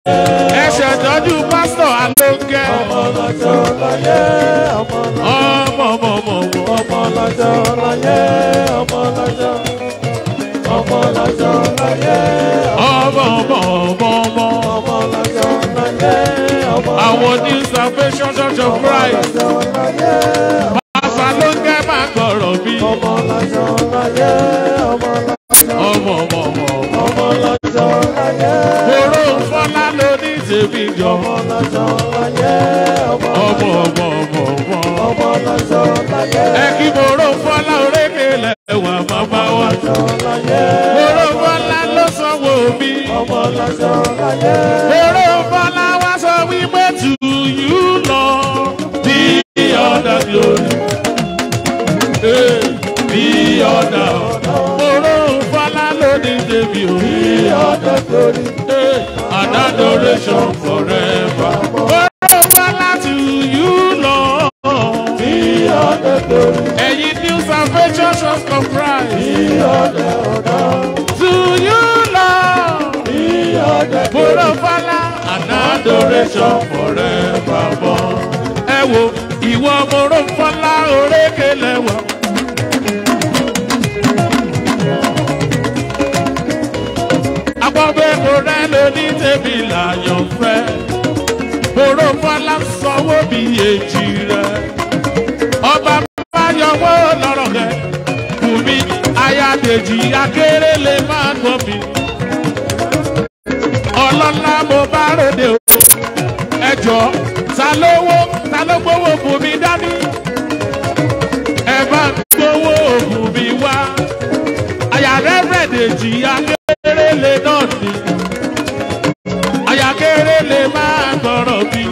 Ẹ̀ṣẹ̀ tọ́jú pásítọ̀ Alóńgẹ́. Ọmọ lọ́jọ́ láyé, ọmọ lọ́jọ́ láyé, ọmọ lọ́jọ́ láyé, ọmọ. Àwọn New Salvation Church of Christ. Pásítọ̀ Alóńgẹ́ máa gbọ́rọ̀ bí. ọmọ lọ́jọ́ láyé, ọmọ lọ́jọ́ láyé. Mòró Fọlá ló ní tèmi jọ. Ọmọ lọ́jọ́ láyé, ọmọ lọ́jọ́ láyé. Ẹ kí Mòró Fọlá orékè lẹ́wà màmá wa. Mòró Fọlá ló sanwó mi. Ọmọ lọ́jọ́ láyé. Mòró Fọlá wá sọ wípé to you Lord be all the glory. Be all the Mòró Fọlá ló ní tèmi o. Be all the glory. And adoration forever. Mòró Fọlá to you Lord. Be all the glory. Ẹ̀yin New Salvation Church of Christ. Be all the honor. To you Lord. Be all the Mòró Fọlá and adoration forevermore. Ẹ wo ìwọ Mòró Fọlá orékè lẹ́wà. Àpọ̀gbẹ́ kò rẹ́ lóní tèmi làyàn fẹ́. Mòró Fọlá sanwó bí èjì rẹ̀. Ọba Fáyọwọ́ lọ́rọ̀ rẹ̀. Bùnmi Ayádèjì Akérèlé máa gbọ́ mi. Ọlọ́lá mo bá ròde o. Ẹjọ́ ta ló gbówó Bùnmi dání? Ẹ bá gbówó Bùnmi wá. Àyà Rẹ́fẹ̀dèjì Akérèlé náà ni. Àyà Akérèlé máa gbọ́rọ̀ bí.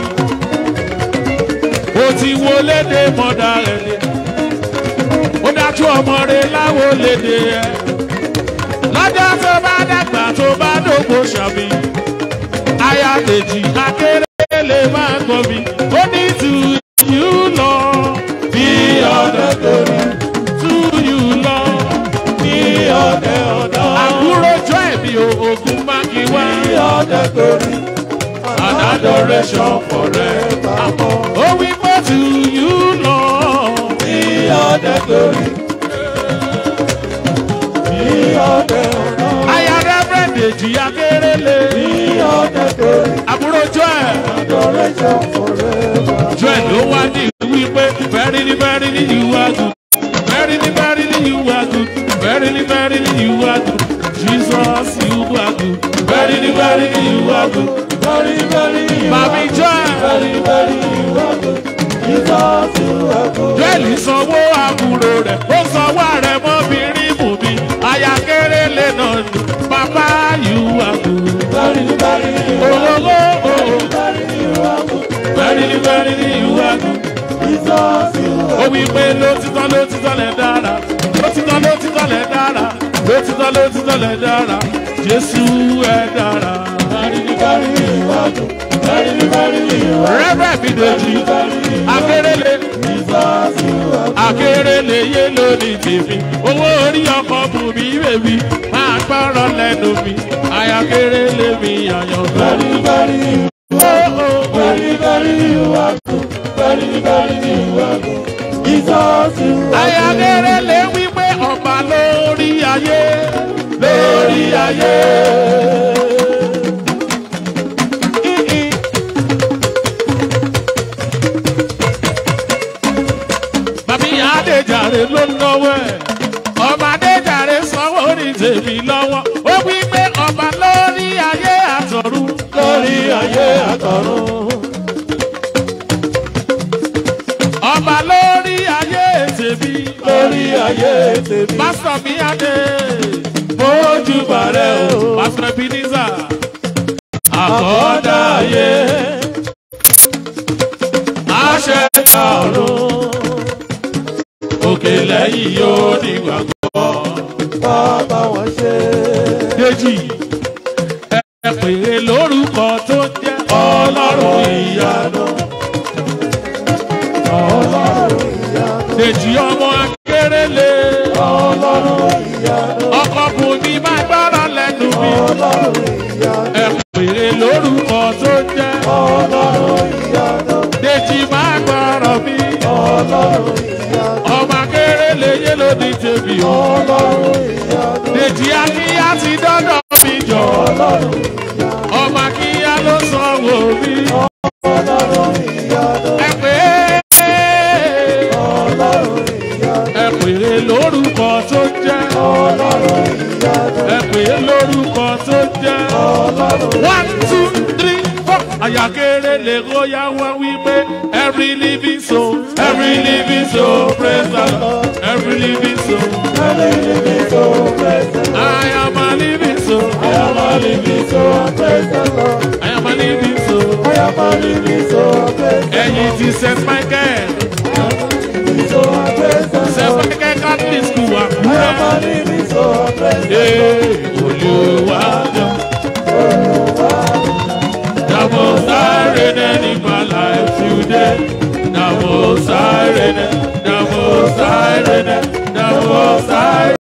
O ti wo lédè mọ́dà rẹ̀ ni. Ó dájú ọmọ rẹ̀ láwo lédè ẹ̀. Lọ́jọ́ tó bá dàgbà tó bá dògbò ṣàbí. Ayádèjì Akérèlé máa gbọ́ mi. Ó ní to you Lord be all the glory. To you Lord be all the honor. Àbúrò jọ ẹ̀mí ogun mákì wá. Be all the glory. And adoration forevermore. Ó wí pé to you Lord Be all the glory. Be all the honor. Àyà Rẹ́fẹ̀dèjì Akérèlé. Be all the glory. Àbúrò jọ ẹ̀. Adoration forever. Jọ ẹ̀ ló wá ní wípé verily you are good. Verily you are good. Verily you are good. Jesus you are good. Verily you are good. Very you Màmí are jọ ẹ̀. very you are good. Jesus you are good. Jẹ́lì sanwó àbúrò rẹ̀, ó sanwó ààrẹ mọ́bìnrin Bùnmi. Àyà Akérèlé náà ni bàbá you are good. Very you are good. Olówó Very you are good. verily you are good. Jesus you Ó are wí pé lótìtọ́ lẹ̀ dára. Lótìtọ́ lẹ̀ dára. Lótìtọ́ lẹ̀ dára. Jésù ẹ̀ dára. very you are good. Very you are Rẹ́fẹ̀ Bídèjì Akérèlé. Jesus you are Akérèlé yé lónìí tèmi. Owó orí ọkọ̀ Bùnmi bèbí. Máa gbọ́rọ̀ lẹ́nu mi. Àyà Akérèlé mi àyànfẹ́. very you are good. Very you are good. Jesus you are Àyà Akérèlé wípé ọba lórí ayé. Lórí ayé. Bàbí Adéjàre ló ń lọ́wọ́ ẹ̀. Ọba Adéjàre sanwó ní tèmi lọ́wọ́. Ó wí pé ọba lórí ayé àtọ̀run. lórí ayé àtọ̀run. Ọba lórí ayé tèmi. Lórí ayé tèmi. Pásítọ̀ mi Adé. Bójú bàrẹ̀ o. Pásítọ̀ Ebenezer. Àkọ́dá ayé. Àṣẹ̀dá ọ̀run. Òkè lẹ́yìn yóò nígbàgbọ́. Bàbá wọn ṣe. Déjì, ẹ pè é lórúkọ tó jẹ́ Ọlọ́run ìyanu. Ọlọ́run ìyanu. Déjì ọmọ Akérèlé. Ọlọ́run ìyanu. Ọkọ Bùnmi máa gbọ́rọ̀ lẹ́nu mi. Ọlọ́run ìyanu. Ẹ pè é lórúkọ tó jẹ́. Ọlọ́run ìyanu. Dèjì máa gbọ́rọ̀ mi. Ọlọ́run ìyanu. Ọmọ akérèlé yé ló ní tèmi o. Ọlọ́run ìyanu. Dèjì akíyá ti dọ́dọ̀ mi jọ. Ọlọ́run ìyanu. Ọmọ akíyá ló sanwó mi. Ọlọ́run ìyanu. Ẹ pè é. Ọlọ́run ìyanu. Ẹ pè é lórúkọ tó jẹ́. Ọlọ́run ìyanu. Ẹ pè é lórúkọ tó jẹ́. Ọlọ́run. 1, 2, 3, 4. Àyàkéré lè róyá wá wípé every living soul, praise the Lord. Every living soul, Every living soul, praise the Lord. I am a living soul. I am a living soul, praise the Lord. I am a living soul. I am a living soul, praise the Lord. Ẹyin ti St. Michael. Living soul, praise the St. Lord. Michael Catholic School I am a Àkúrẹ́. living soul, praise the Ee, Olúwa jọ. The most high in my life today. The most high, the most high, the most high.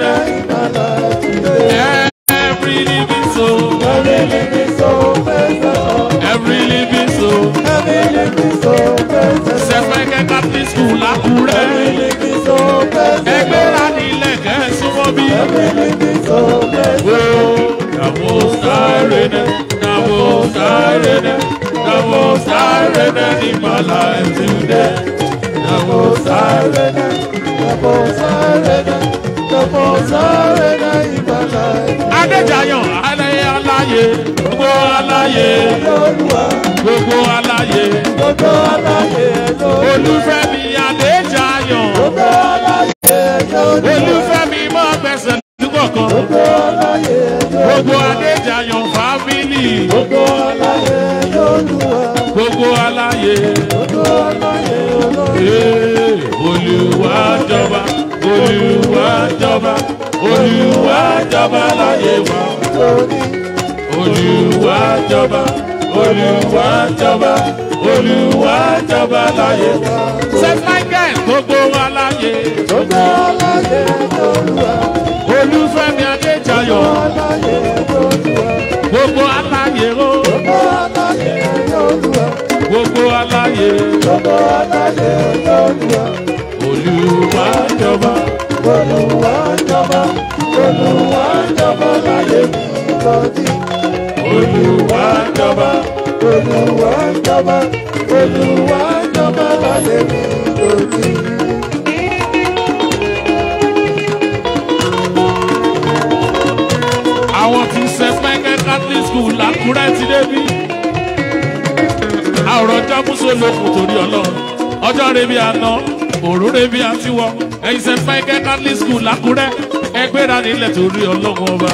Every living soul, Every living soul, praise the Lord. every living soul. Every living soul, praise the Lord. St. Michael Catholic School Àkúrẹ́. Every living soul, praise the Lord. Ẹgbẹ́ra nílẹ̀ kẹ́ súnmọ́ bí. Every living soul, praise the Lord. The most high, the most high, the most high in my life today. The most high. The most high, the most high in my life. Adéjayọ̀ alẹ́ aláyé gbogbo aláyé Olúwa, gbogbo aláyé gbogbo aláyé Olúwa. Olúfẹ́mi Adéjayọ̀ Gbogbo aláyé Olúwa. Olúfẹ́mi mọ́ gbẹ̀sẹ̀ lúkọ̀kan Gbogbo aláyé Olúwa. gbogbo Adéjayọ̀ fámìlì Gbogbo aláyé Olúwa. gbogbo aláyé. Gbogbo aláyé Olúwa. Ee, Olúwa jọba Olúwa jọba Olúwa jọba láyé wa. Lórí Olúwa jọba Olúwa jọba Olúwa jọba láyé wa. St. Michael gbogbo wa láyé. gbogbo aláyé Olúwa. Olúfẹ́mi Adéjayọ̀ Aláyé Olúwa. gbogbo aláyé o Gbogbo aláyé Olúwa. gbogbo aláyé. Gbogbo aláyé Olúwa. Olúwa jọba Olúwa jọba. Olúwa jọba láyé mi lórí. Olúwa jọba. Olúwa jọba. Olúwa jọba láyé mi lórí. Àwọn tí St. Michael Catholic School l'Àkúrẹ́ ti débí. Àwòrán jábúsọ lókun torí Ọlọ́run. Ọjọ́ rebi àná, òru rebi àtiwọ́. Ẹ̀yin St. Michael Catholic School l'Àkúrẹ́. Ẹgbẹ́ra nílẹ̀ torí Ọlọ́run ọba.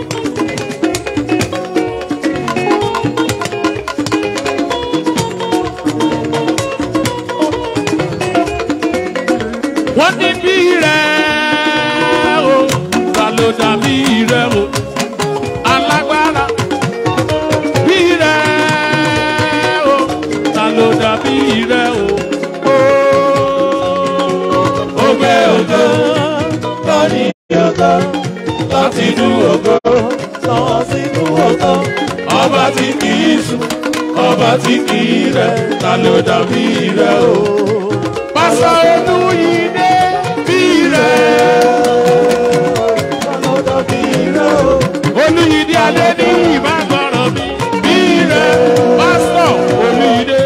Wọ́n ní bí rẹ̀ o, ta ló dàbí rẹ̀ o, alágbára. Bí rẹ̀ o, ta ló dàbí rẹ̀ o, ó gbé ògo Lórí ògo, láti inú ògo, lọ sínú ògo. ọba tí kì í sùn, ọba tí kì í rẹ̀, ta ló dàbí rẹ̀ o. Pásọ Olúyìdé bí rẹ̀. Olúyìdé alẹ́ ní ìbágbọ́rọ̀ mi bí rẹ̀. Pásítọ̀ Olúyìdé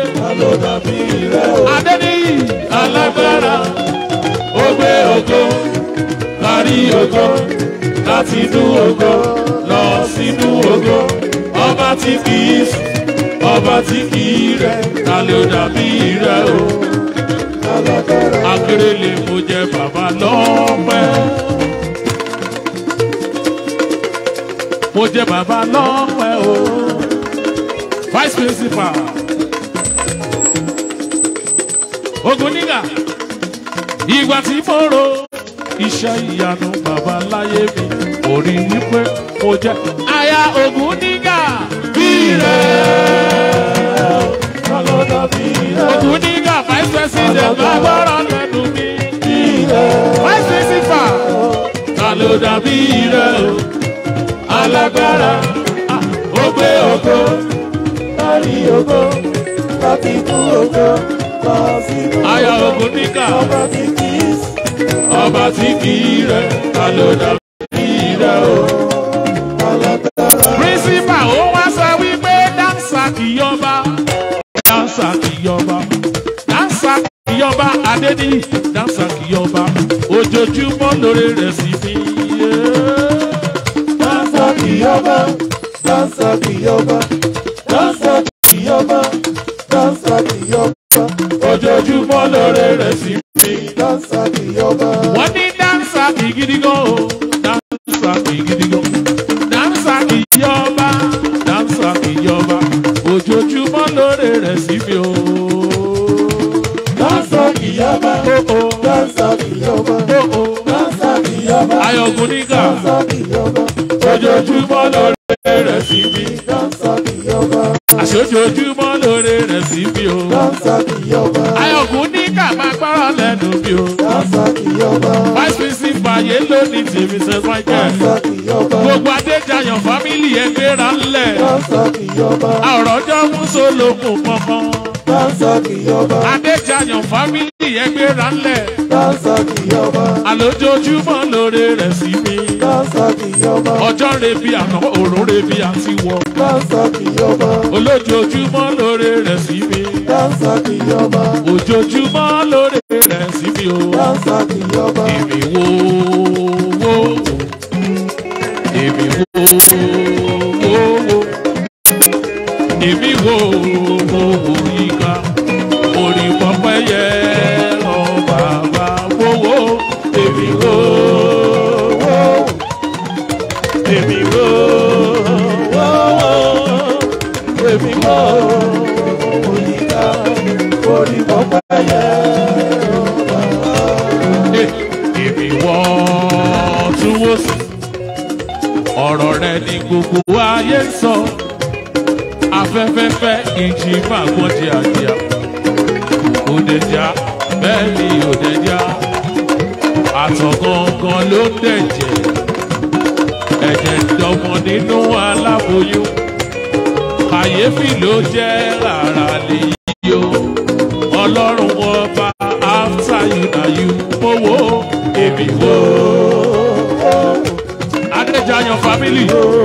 Adéníyì alágbára. Ó gbé ògo kárí ògo láti inú ògo lọ sínú ògo. Ọba tí kì í sùn, ọba tí kì í rẹ̀, ta ló dàbí rẹ̀ o. Akérèlé mo jẹ bàbá lọ́pẹ́. Mo jẹ bàbá lọ́pẹ́ o. Vice principal. Ògúnnígà. Ìgbà tí mo ro iṣẹ́ ìyanu bàbá láyé mi. Orí wípé mo jẹ aya Ògúnnígà bí rẹ̀. Ògúnnígà vice president lágbára lẹ́nu mi. Vice principal. Ta ló dàbí rẹ̀ o? Alágbára. Ó gbé ògo rí ògo láti kú ògo lọ sínú Aya ogun níkà. ọba tí kì í Ọba tí kì í rẹ̀ ta ló dàbí rẹ̀ o. alágbára. Principal ó wá sọ wípé dáńsà kì í yọba. Dáńsà kì í yọba. Dáńsà kì í yọba. Adéníyì dáńsà kì í yọba. Ojoojúmọ́ lóore rẹ̀ sí mi. Dáńsà kì í yọba, dáńsà kì í yọba, dáńsà kì í yọba, dáńsà kì í yọba. Ojoojúmọ́ lóore rẹ̀ sí mi. Dáńsà kì í yọba. Wọ́n ní dáńsà kì í gidi gan o. Dáńsà kì í gidi gan. Dáńsà kì í yọba. Dáńsà kì í yọba. Ojoojúmọ́ lóore rẹ̀ sí mi o. Dáńsà kì í yọba, dáńsà kì í yọba, dáńsà kì í yọba. Ayọ̀gùn nígà. Dáńsà kì í yọba, Ojoojúmọ́ lóore rẹ̀ sí mi. dáńsà kì í yọba, Àṣojoojúmọ́ lóore rẹ̀ sí mi o. dáńsà kì í yọba, Ayọ̀gùn nígà máa gbọ́rọ̀ lẹ́nu mi o. dáńsà kì í yọba, Vice Principal yé lónìí tèmi St. Michael. dáńsà kì í yọba, Gbogbo Adéjayọ̀ fámìlì ẹ gbéra ńlẹ̀. dáńsà kì í yọba, Àrọ̀ ọjọ́ mú sólókùn kankan. dáńsà kì í yọba, Adéjayọ̀ fámìlì ẹ gbéra ńlẹ̀. dáńsà kì í yọba, Àlójoojúmọ́ lóore rẹ̀ sí mi. dáńsà kì í yọba, Ọjọ́ rebi àná òrùn rebi àti wọ̀. dáńsà kì í yọba, Olójoojúmọ́ lóore rẹ̀ sí mi. dáńsà kì í yọba, Ojoojúmọ́ lóore rẹ̀ sí mi o. dáńsà kì í yọba, Èmi wo èmi wo èmi wo ìka orí pọpẹ yẹ ọ bàbá wo èmi wo èmi wò èmi wò òyìnká orí pọpẹ yẹ èmi wọ túwó sí ọ̀rọ̀ rẹ ní gbogbo ayé ń sọ afẹ́fẹ́fẹ́ ìjì máa gbọ́n díàdíà òdèjà bẹ́ẹ̀ ni òdèjà àtọ̀ gangan ló ń dẹ̀jẹ̀ ẹ̀jẹ̀ dọ̀mọ̀ nínú aláboyún kàyéfì ló jẹ́ rárá lèyí o ọlọ́run ọba after you na you mo wo èmi wo Adéjayọ̀ family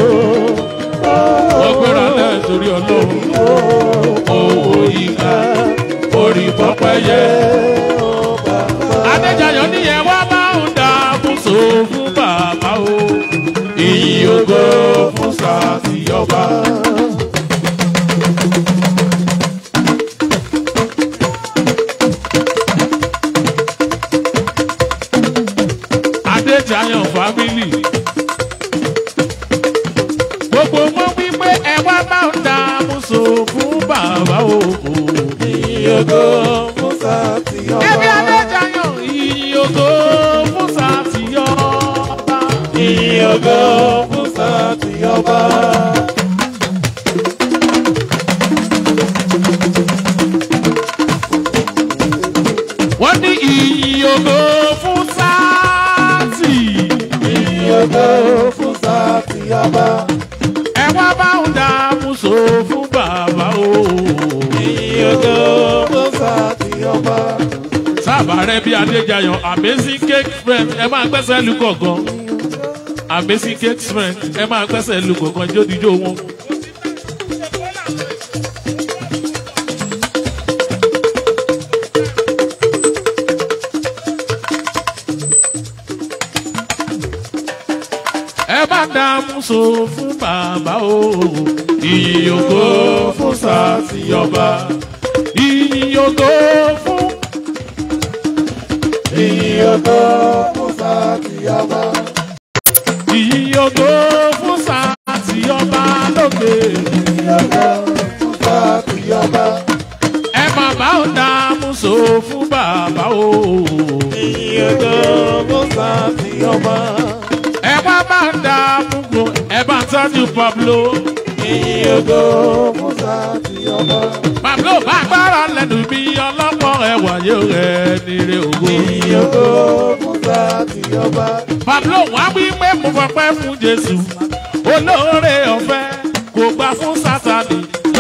ọgbẹ́ra náà torí ọlọ́run owó ìka orí pọ́pẹ́ yẹ. Adéjayọ̀ níyẹn wá máa ń dá fúnṣọ fún bàbá o ìyìn ògo fún sàtìyọba. Adéjayọ̀ family gbogbo wọn wípé ẹ wá máa ń dá fúnṣọ fún bàbá o ìyìn ògo fún sàtìyọba. ẹbí Adéjayọ̀ ìyìn ògo fún sàtìyọba. Ìyìn ògo fún sàtìyọba. Wọ́n ní ìyìn ògo fún sáàtì. Ìyìn ògo fún sàtìyọba. Ẹ wá bá ń dá múso fún bàbá o. Ìyìn ògo fún sàtìyọba. Sábà rẹ bí Adéjayọ̀ amazing cake friend ẹ máa gbẹ́sẹ̀ lu kọ̀ọ̀kan. Amazing cake friend ẹ máa gbẹ́sẹ̀ lu kọ̀ọ̀kan jódijó wọn. Ẹ bá dá múso fún bàbá o. Ìyìn ògo fún sàtìyọba. Ìyìn ògo fún. Ìyìn ògo fún sàtìyọba. Ìyìn ògo fún sàtìyọba lókè. Ìyìn ògo fún sàtìyọba. Ẹ má bá ò dá múso fún bàbá o. Ìyìn ògo fún sàtìyọba. Ẹ wá bá ń dá múgo ẹ bá ń tọ́jú Pablo. Ìyìn ògo fún sàtìyọba. Pablo bá gbára lẹ́nu bí ọlọ́pọ̀ ẹ̀wà yóò rẹ̀ nílé ògo. Ìyìn ògo fún sàtìyọba. Pablo wá wí pé mo fọpẹ́ fún Jésù olóore ọ̀fẹ́ kò gbà fún Sátánì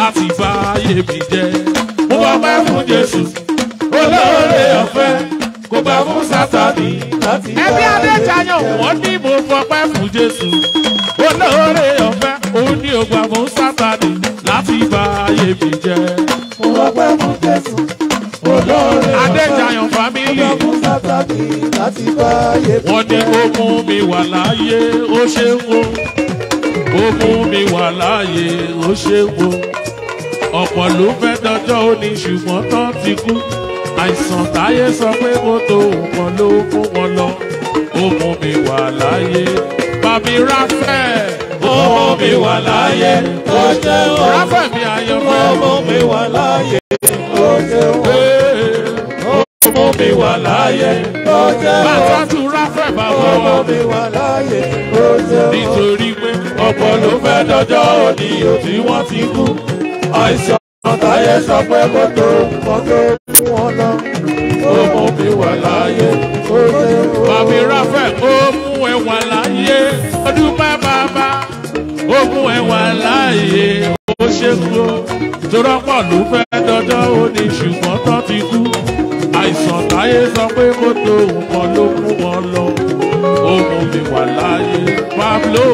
láti bá ayé mi jẹ́. Mo fọpẹ́ fún Jésù, olóore ọ̀fẹ́, kò gbà fún Sátánì láti bá ayé mi jẹ́. Ẹbí Adéjayọ̀ wọ́n ní mo fọpẹ́ fún Jésù, olóore ọ̀fẹ́, òun ní ò gbà fún Sátánì láti bá ayé mi jẹ́. Mo fọpẹ́ fún Jésù, olóore ọ̀fẹ́, Adéjayọ̀ fámílì. kò gbà fún Sátánì láti bá ayé mi jẹ́. Wọ́n ní ó mú mi wà láàyè, ó ṣe ń wo. Ó mú mi wà láàyè, ó ṣe ń wo. Ọ̀pọ̀ ló fẹ́ dọjọ́ òní ṣùgbọ́n tán ti kú. Àìsàn táyé sọ pé kó tó nǹkan ló fún wọn lọ. Ó mú mi wà láàyè. Bàbí Ráfẹ̀. Ó mú mi wà láàyè, ó ṣe ń wo. Ráfẹ̀ mi àyànfẹ́. Ó mú mi wà láàyè, ó ṣe ń wo. Ó mú mi wà láàyè, ó ṣe ń wo. bàtà tún Ráfẹ̀ bàbá Ó mú wa. mi wà láàyè, ó ṣe ń wo. Nítorí pé ọ̀pọ̀ ló fẹ́ dọjọ́ òní tí wọ́n ti kú. Àìsàn Táyé sọ pé kó tó nǹkan tó fún wọn lọ. ó mú mi wà láàyè. Ó ṣe ń wo. Bàbí Ráfẹ̀ ó mú ẹ wà láàyè. Ó dúpẹ́ bàbá ó mú ẹ wà láàyè. Ó ṣe kú o. Torọ́pọ̀ ló fẹ́ dọjọ́ òní ṣùgbọ́n tán ti kú. Àìsàn táyé sọ pé kó tó nǹkan ló mú wọn lọ. Ó mú mi wà láàyè. Pablo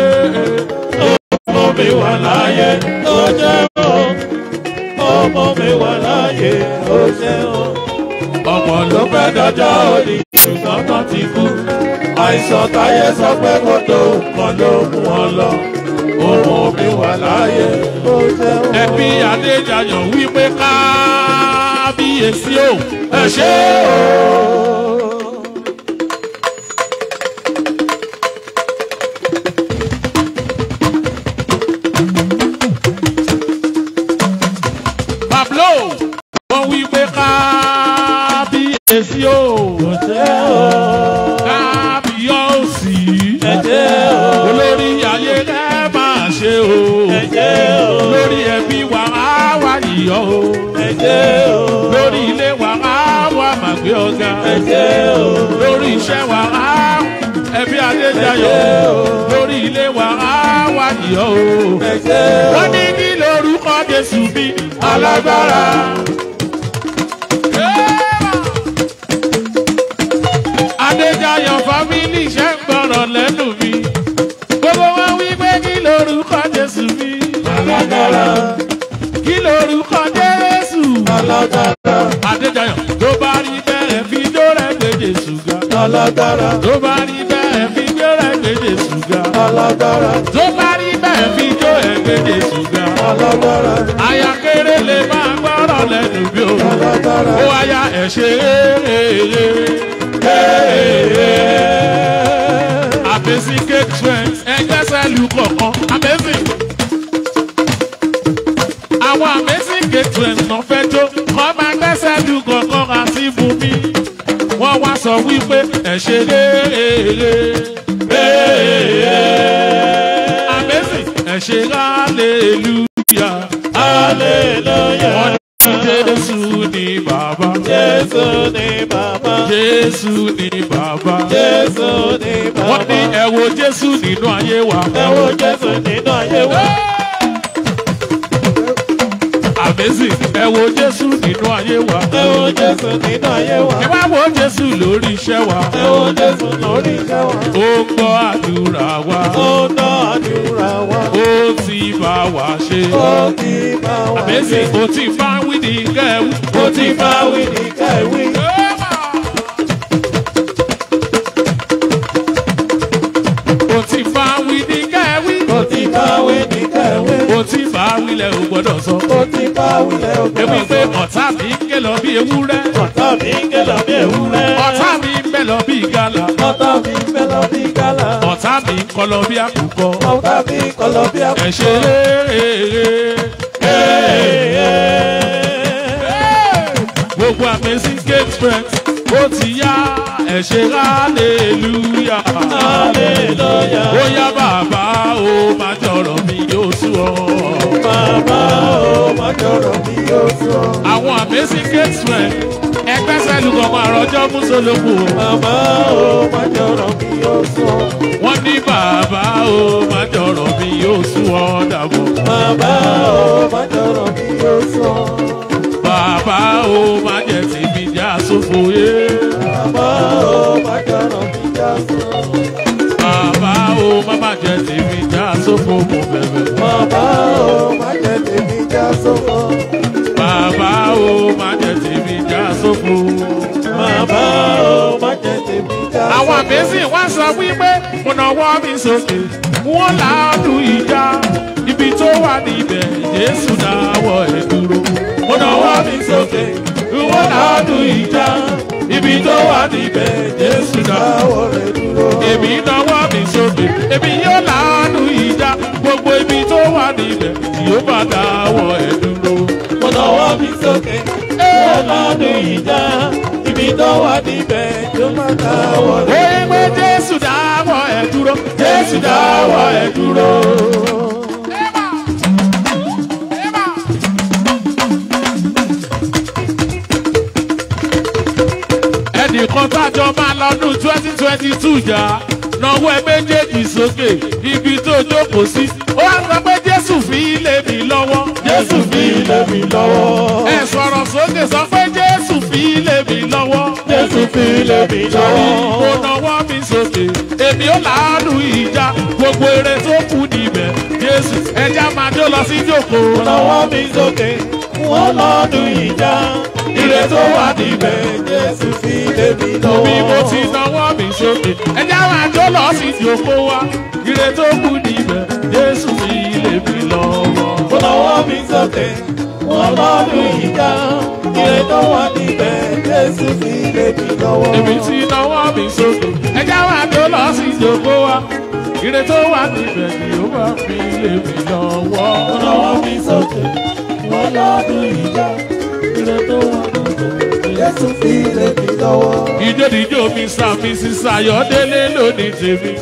ó mú mi wà láàyè. Ó ṣe ń wo. Ó mú mi wà láàyè, ó ṣe ń wo. Ọ̀pọ̀ ló fẹ́ dọjọ́ òní ṣùgbọ́n tán ti kú. Àìsàn táyé sọ pé kó tó nǹkan ló mú wọn lọ. Ó mú mi wà láàyè. Ó ṣe ń wo. Ẹbí Adéjayọ̀ wípé kábíyèsí o, ẹ ṣé o. Pablo wọ́n wípé kábíyèsí o, Ó ṣe ń wo. kábíyèsí. Ẹ ṣé o. Olórí ayé ẹ máa ṣe o. Ẹ ṣé o. Lórí ẹbí wa á wá yíyọ o. Ẹ ṣé o. Lórí ilé wa á wá máa gbé ọ̀gá. Ẹ ṣé o. Lórí iṣẹ́ wa á ẹbí Adéjayọ̀. Lórí ilé wa á wá yíyọ o. Ẹ ṣé o. Wọ́n ní kí lórúkọ Jésù bí Alágbára. Adéjayọ̀ fámílì ṣe ń gbọ́rọ̀ lẹ́nu mi. Gbogbo wọn wí pé kí lórúkọ Jésù bí. Alágbára. Kí lórúkọ Jésù. Alágbára. Adéjayọ̀ tó bá rí bẹ́ẹ̀ fi jó rẹ̀ gbé Jésù ga. Alágbára. Tó bá rí bẹ́ẹ̀ fi jó rẹ̀ gbé Jésù ga. Alágbára. Tó bá rí bẹ́ẹ̀ fi jó ẹ̀ gbé Jésù ga. Alágbára. Aya kéré lè máa gbọ́rọ̀ lẹ́nu bí o. Alágbára. Ó aya ẹ̀ ṣe Amazing cake trends ẹgbẹ́sẹ̀ lu kọ̀ọ̀kan. Amazing. Àwọn amazing cake trends náà fẹ́ jó. Kọ́ máa gbẹ́sẹ̀ lu kọ̀ọ̀kan àti fún mi. Wọ́n wá sọ wípé ẹ̀ ṣe Amazing. Ẹ̀ ṣe hallelujah. Hallelujah. Wọ́n ní Jésù ní bàbá. Jésù ni bàbá. Jésù ní bàbá. Jésù ni bàbá. Wọ́n ní ẹ wo Jésù nínú ayé wa. Ẹ wo Jésù nínú ayé wa. Amazing. Ẹ wo Jésù nínú ayé wa. Ẹ wo Jésù nínú ayé wa. Ẹ wá wo Jésù lórí iṣẹ́ wa. Ẹ wo Jésù lórí iṣẹ́ wa. Ó gbọ́ àdúrà wa. Ó ná àdúrà wa. Ó ti bá wa ṣe. Ó ti bá wa ṣe. Amazing. Ó ti bá wí ní kẹ́wù. Ó ti bá wí ní kẹ́wì. Ó ti bá wí ní kẹ́wì. Ó ti bá wí ní kẹ́wì. Ó ti bá wílẹ̀ ò gbọ́dọ̀ sọ. Ó ti bá wílẹ̀ ògbà. Èmi pé ọ̀tá mi ń ké lọ bí ewúrẹ́. Ọ̀tá mi ń ké lọ bí ewúrẹ́. Ọ̀tá mi ń bẹ́ lọ bí gàlà. Ọ̀tá mi ń fẹ́ lọ bí gálà. Ọ̀tá mi ń kọ́ lọ bí àkùkọ. Ọ̀tá mi ń kọ́ lọ bí Ẹ àpò. ṣe gbogbo amazing cake friends ó ti yá ẹ ṣe hallelujah. Hallelujah. Ó yá bàbá ó máa jọ̀rọ̀ mi yóò sú ọ. Bàbá ó máa jọ̀rọ̀ mi yóò sọ. Àwọn amazing cake friends ẹgbẹ́ sẹ́lùkọ̀ máa rọjọ́ mú sólókù. Bàbá ó máa jọ̀rọ̀ mi yóò sún. Wọ́n ní bàbá o má jọ̀rọ̀ mi yóò sún ọ dàbọ̀. Bàbá o má jọ̀rọ̀ mi yóò sún. Bàbá o má jẹ́ tèmi já sófo yé. Bàbá o má jọ̀rọ̀ mi já sún. Bàbá o má jẹ́ tèmi já sófo mo bẹ̀bẹ̀. Bàbá o má jẹ́ tèmi já sófo. Bàbá o má jẹ́ tèmi já sófo. Bàbá o má jẹ́ tèmi já sófo. Àwọn àmẹ́sìn wá sọ wípé mo nawọ́ mi sókè wọ́n láàdù ìjà ibi tó wà níbẹ̀ Jésù dáwọ́ ẹ̀ dúró. Mo nawọ́ mi sókè wọ́n láàdù ìjà ibi tó wà níbẹ̀ Jésù dáwọ́ ẹ̀ dúró. Èmi nawọ́ mi sókè èmi yóò láàdù ìjà gbogbo ibi tó wà níbẹ̀ yóò bá dáwọ́ ẹ̀ dúró. Mo nawọ́ mi sókè wọ́n láàdù ìjà ibi tó wà níbẹ̀ yóò bá dáwọ́ ẹ̀ dúró. Ó yẹ pé Jésù dáwọ́ ẹ̀ dúró. Jésù dáwọ́ ẹ̀ dúró. Ẹnìkan tájọ máa lọ́dún 2022 jà náwó ẹ méjèèjì sókè ibi tó jókòó sí. Ó wá sọ pé Jésù fi lé mi lọ́wọ́. Jésù fi lé mi lọ́wọ́. Ẹ sọ̀rọ̀ sókè sọ pé Jésù fi lé mi lọ́wọ́. Jésù fi lé mi lọ́wọ́. Mo nawọ́ mi sókè èmi ó láàánú ìjà gbogbo eré tó kù níbẹ̀ Jésù ẹja máa jó lọ sí jókòó. Mo nawọ́ mi sókè wọ́n lọ́dún ìjà ire tó wà níbẹ̀ Jésù fi lé mi lọ́wọ́. Bí mo ti nawọ́ mi sókè ẹja máa jó lọ sí jókòó wa ire tó kù níbẹ̀ Jésù fi lé mi lọ́wọ́. Mo nawọ́ mi sókè wọ́n lọ́dún ìjà ire tó wà níbẹ̀ Jésù fi lé mi lọ́wọ́. Èmi ti nawọ́ mi sókè ẹja máa jó lọ sí jókòó wa ire tó wà níbẹ̀ ni ó bá fi lé mi lọ́wọ́. Mo nawọ́ mi sókè wọ́n lọ́dún ìjà ire tó wà níbẹ̀ Jésù fi lé mi lọ́wọ́. Ìjódìjó mi sàmì sísàyọ́délé lónìí tèmi.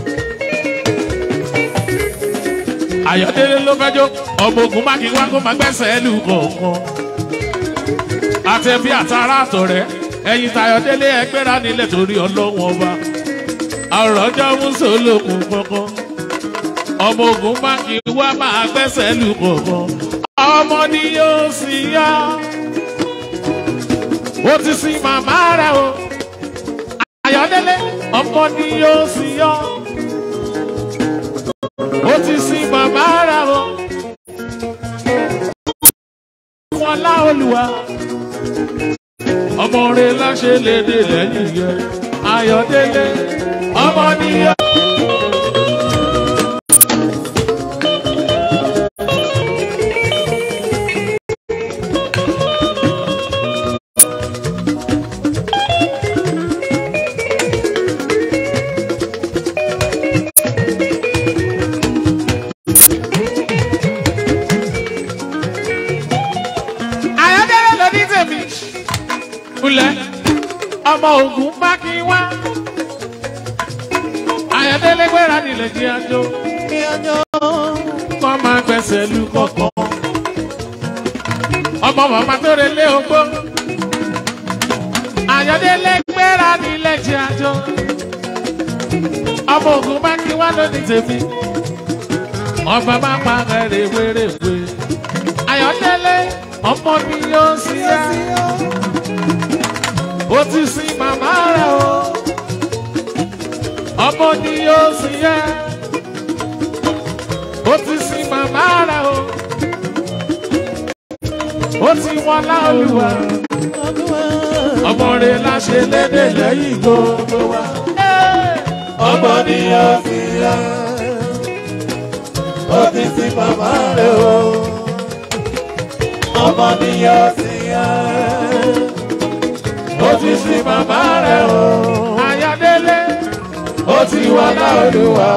Ayọ̀délé ló fẹ́jọ́ ọmọ ogun mákì wá kó máa gbẹ́sẹ̀ lù kọ̀ọ̀kan. Àtẹ̀bí àtàrà àtọ̀rẹ́ ẹ̀yìn tayọ̀délé ẹgbẹ́ra nílẹ̀ torí ọlọ́wọ́n ọba. Ọ̀rọ̀ ọjọ́ mùsùlùkùn kankan. Ọmọ ogun mákì wá máa gbẹ́sẹ̀ lù kọ̀ọ̀kan. Ọmọ ni yóò sì yá. Ó ti sin màmá rẹ̀ o. Ayọ̀délé ọmọ ni yóò sì yá. Ó ti sin màmá rẹ̀ o. Wọ́n lá Olúwa. Ọmọ rẹ̀ láṣẹ lédè lẹ́yìn yẹn. Ayọ̀délé ọmọ ni yóò. Ọmọ ogun bá kí wá. Ayọ̀délé gbéra nílẹ̀ jí àjò. Kọ́ máa gbẹ̀sẹ̀ lù kọ̀ọ̀kan. Ọmọ màmá tó relé ogbó. Ayọ̀délé gbéra nílẹ̀ jí àjò. Ọmọ ogun bá kí wá lónìí tèmi. Ọba bá pa rèrèwérèwé. Ayọ̀délé ọmọ mi yóò sí yá. Ó ti sin màmá rẹ̀ o. Ọmọ ni yóò sì yẹ. Ó ti sin màmá rẹ̀ o. Ó ti wọ́n lá Olúwa. Ọmọ rẹ̀ láṣẹ lédè lẹ́yìn gbogbo wa. Ọmọ ni yóò sì yẹ. Ó ti sin màmá rẹ̀ o. Ọmọ ni yóò sì yẹ. Ó ti sin màmá rẹ̀ o. Ayọ̀délé Ó ti wà láolúwa.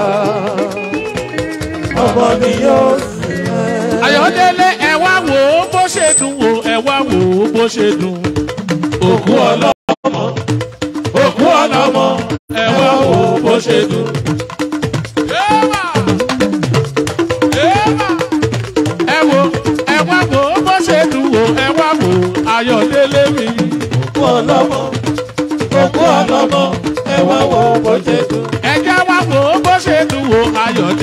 Ọmọ ni yóò sì yẹ. Ayọ̀délé ẹ wá wò ó bó ṣe dùn wò ẹ wá wò ó bó ṣe dùn. Òkú ọlọ́mọ. Òkú ọlọ́mọ. Ẹ wá wò ó bó ṣe dùn. Ẹ wò ẹ wá wò ó bó ṣe dùn wò ẹ wá wò Ayọ̀délé mi. Òkú ọlọ́mọ. Òkú ọlọ́mọ. Ẹ wá wo bó ṣe dùn.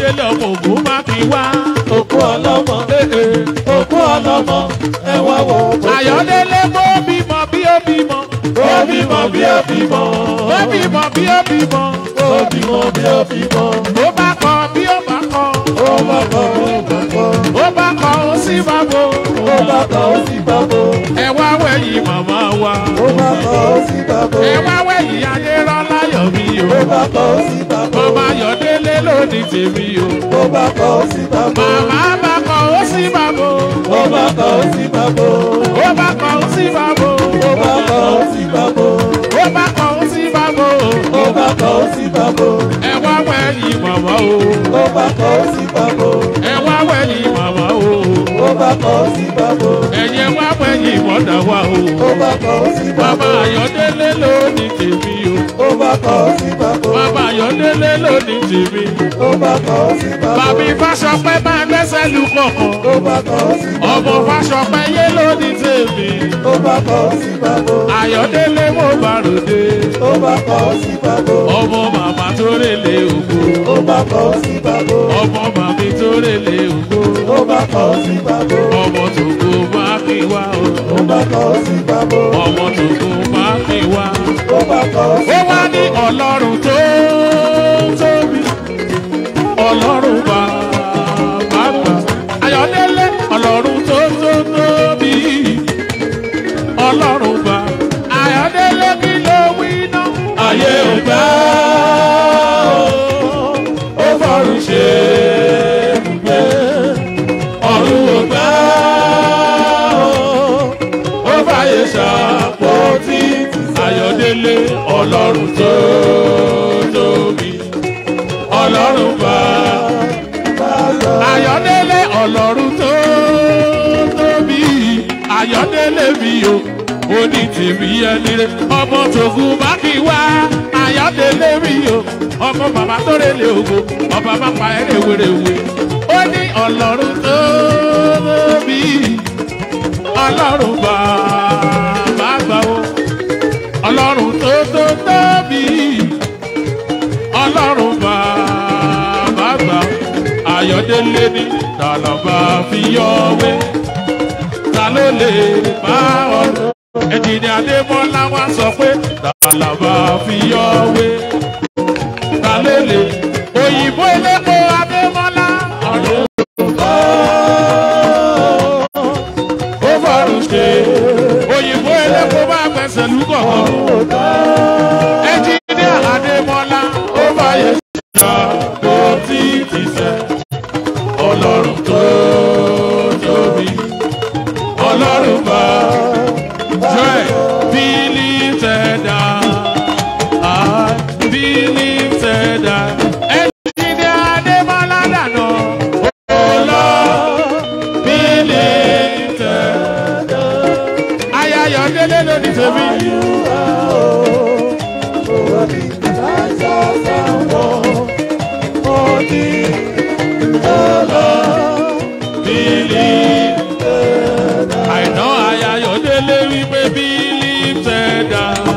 Ayọ̀délé ọmọ ògùn má kí wá. Òkú ọlọ́mọ, òkú ọlọ́mọ, ẹ wá wo. Ayọ̀délé bó bímọ bí ó bímọ. Ó bímọ bí ó bímọ. Ó bímọ bí ó bímọ. Ó bímọ bí ó bímọ. Ó bá kọ bí ó bá kọ. Ó bá kọ, ó bá kọ. Ó bá kọ ó sì bá bo. Ó bá kọ, ó sì bá bo. Ẹ wá wẹ̀yìn màmá wa. Ó bá kọ, ó sì bá bo. Ẹ wá wẹ̀yìn Adérọ́lá Yọ̀mí o. Ó bá kọ, ó sì bá bo. Màmá Ayọ̀délé lónìí tèmi o. Ó bá kọ, ó sì bá bo. Màmá bá kọ ó sì bá bo. Ó bá kọ, ó sì bá bo. Ó bá kọ ó sì bá bo. Ó bá kọ, ó sì bá bo. Ó bá kọ ó sì bá bo. Ó bá kọ, ó sì bá bo. Ẹ wá wẹ̀yìn màmá o. Ó bá kọ, ó sì bá bo. Ẹ wá wẹ̀yìn màmá o. Ó bá kọ, ó sì bá bo. Ẹ̀yẹ wá wẹ̀yìn mọ̀dà wa o. Ó bá kọ, ó sì bá bo. Bàbá Ayọ̀délé lónìí tèmi o. Ó bá kọ, ó sì bá bo. Bàbá Ayọ̀délé lónìí tèmi. Ó bá kọ, ó sì bá bo. Bàbí Fáṣọpẹ́ máa gbẹ́sẹ̀ lu kọ̀ọ̀kan. Ó bá kọ, ó sì bá bo. Ọmọ Fáṣọpẹ́ yé lónìí tèmi. Ó bá kọ, ó sì bá bo. Ayọ̀délé mo bá ròde. Ó bá kọ, ó sì bá bo. Ọmọ màmá tó rèlé ògo. Ó bá kọ, ó sì bá bo. Ọmọ màmí tó rèlé ògo. Ó bá kọ, ó sì bá bo. Ọmọ tògo máa kí wá o. Ó bá kọ, ó sì bá bo. Ọmọ tògo máa kí wá. Ó bá kọ, ó sì Ó bá wá bo. ní Ọlọ́run tó tóbi. Ọlọ́run bàbá gbà. Ayọ̀délé Ọlọ́run tó tóbi. Ọlọ́run bá. Ayọ̀délé kí ló wí náà? Ayé ò gbà ó fọ́rùn ṣe ibùgbé. Ọ̀run ò gbà ó fàyè ṣàpótí. Ayọ̀délé Ọlọ́run tó tóbi. Ọlọ́run bá. Ayọ̀délé Ọlọ́run tó tóbi. Ayọ̀délé mi o, oní tèmi ẹni rẹ. Ọmọ tògùn bá kí wá. Ayọ̀délé mi o, ọmọ bàbá tó rẹlẹ̀ ògo. Ọba má pa ẹ̀rẹ̀ wéréwé. Ó ní Ọlọ́run tó tóbi. Ọlọ́run bàbá gbà o. Ọlọ́run tó tóbi. Ọlọ́run bàbá gbà o. Ayọ̀délé ní tàlàbà fi yọ̀wé. Ta ló lè bá ọ̀rọ̀? Ẹ̀jìnì Adémọ́lá wá sọ pé tàlàbà fi yọ̀wé. Ta ló lè? Òyìnbó elépo Adémọ́lá. Ọ̀rọ̀ ó fọ̀rùn ṣe. Òyìnbó elépo bá gbẹ̀sẹ̀ lúgọ̀ kan. Ẹ̀jìnì Adémọ́lá ó fàyè ṣá kó tí ti sẹ́. Ọlọ́run tó tóbi. Ọlọ́run bá joy be lifted up, be lifted up. Ẹ̀jìnì Adémọ́lá dànù. Ọlọ́run be lifted up. Ayọ̀délé lónìí tèmi. Àìná Ayọ̀délé wípé be lifted up,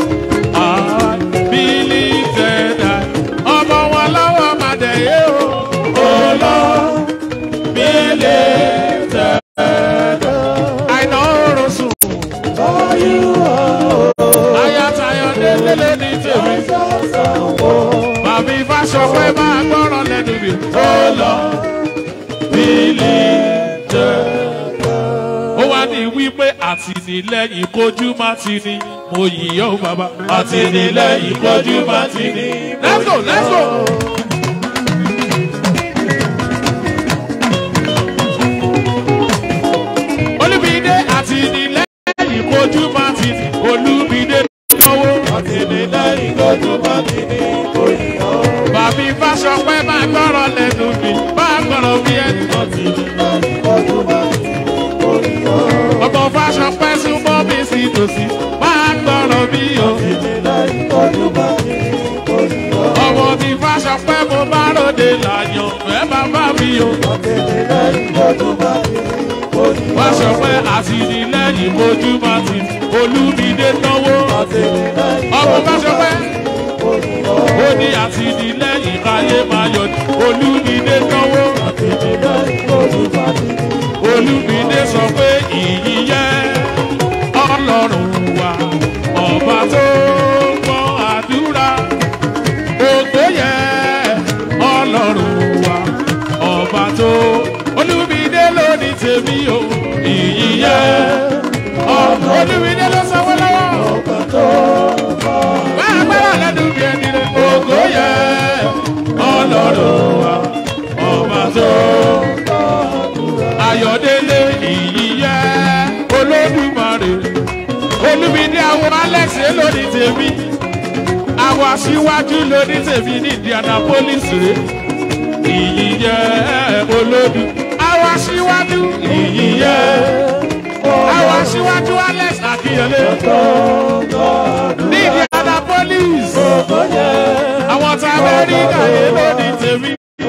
be lifted up. Ọmọ wọn lọ́wọ́ máa dẹ̀ yé o. Ọlọ́run be lifted up. Àìná oorun sùn. Ayọ̀délé lónìí tèmi. Bàbí Fáṣọpẹ́ máa gbọ́ràn lẹ́nu mi. Ọlọ́run be lifted up. Ó wá ní wípé àtìlẹ́yìn kojú má ti ní. Mo yìí ó bàbá. Àtìlẹ́yìn kojú má ti ní. Let's go, let's go. Olúbídé àtìlẹ́yìn kojú má ti ní. Olúbídé náwó. Àtìlẹ́yìn kojú má ti ní. Bàbí Fáṣọpẹ́ máa gbọ́rọ̀ lẹ́nu mi. Máa gbọ́rọ̀ bí ẹni. Àtìlẹ́yìn kojú má ti ní. Ọmọ Fáṣọpẹ́ súnmọ́ mi sí tòsí. Máa gbọ́rọ̀ bí o. Àtìlẹ́yìn kojú má ti ní. Ọmọ mi Fáṣọpẹ́ mo bá ròde làyàn. Ẹ bàbá mi o. Àtìlẹ́yìn kojú má ti ní. Fáṣọpẹ́ àtìlẹ́yìn kojú má ti ní. Olúbídé náwó. Àtìlẹ́yìn Ọmọ Fáṣọpẹ́. ó ní àtìlẹ́yìn káyé máa yọ̀ ní Olúmídé náwó. Olúmídé sọ pé ìyìn yẹ Ọlọ́run wa ọba tó gbọ́ àdúrà. Ògo yẹ Ọlọ́run wa ọba tó. Olúmídé ló ní tèmi o ìyìn yẹ Olúmídé ló sanwó lọ́wọ́. Ọba tó gbọ́ bá agbára lẹ́nu bí ẹni rẹ̀. Ògo yẹ Ọlọ́run wa ọba tó. Ayọ̀délé ìyìn yẹ Olódùmarè. Olúmídé àwọn Alex lóní tèmi. Àwọn aṣíwájú lóní tèmi ní Indianapolis rè. Ìyìn yẹ Olódù. Àwọn aṣíwájú ìyìn yẹ. Àwọn aṣíwájú Alex Akínyẹlé. Ní Indianapolis. Àwọn tá a bẹ rí kàyé lóní tèmi.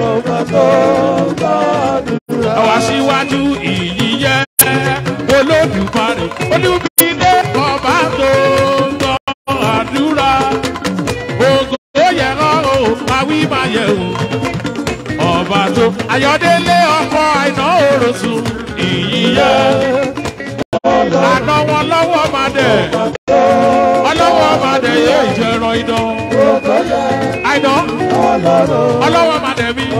Àwọn aṣíwájú ìyìn yẹ Olódùmarè. Olúmídé ọba tó gbọ́ àdúrà. Ògo yẹ ọ́ àwí máa yẹ o. Ọba tó. Ayọ̀délé ọkọ àìná òròsùn ìyìn yẹ. Àná wọn lọ́wọ́ máa dẹ̀. Ọlọ́wọ́ máa dẹ̀ yẹ ìjẹran idán. Àìná ọlọ́wọ́ máa dẹ̀ mí.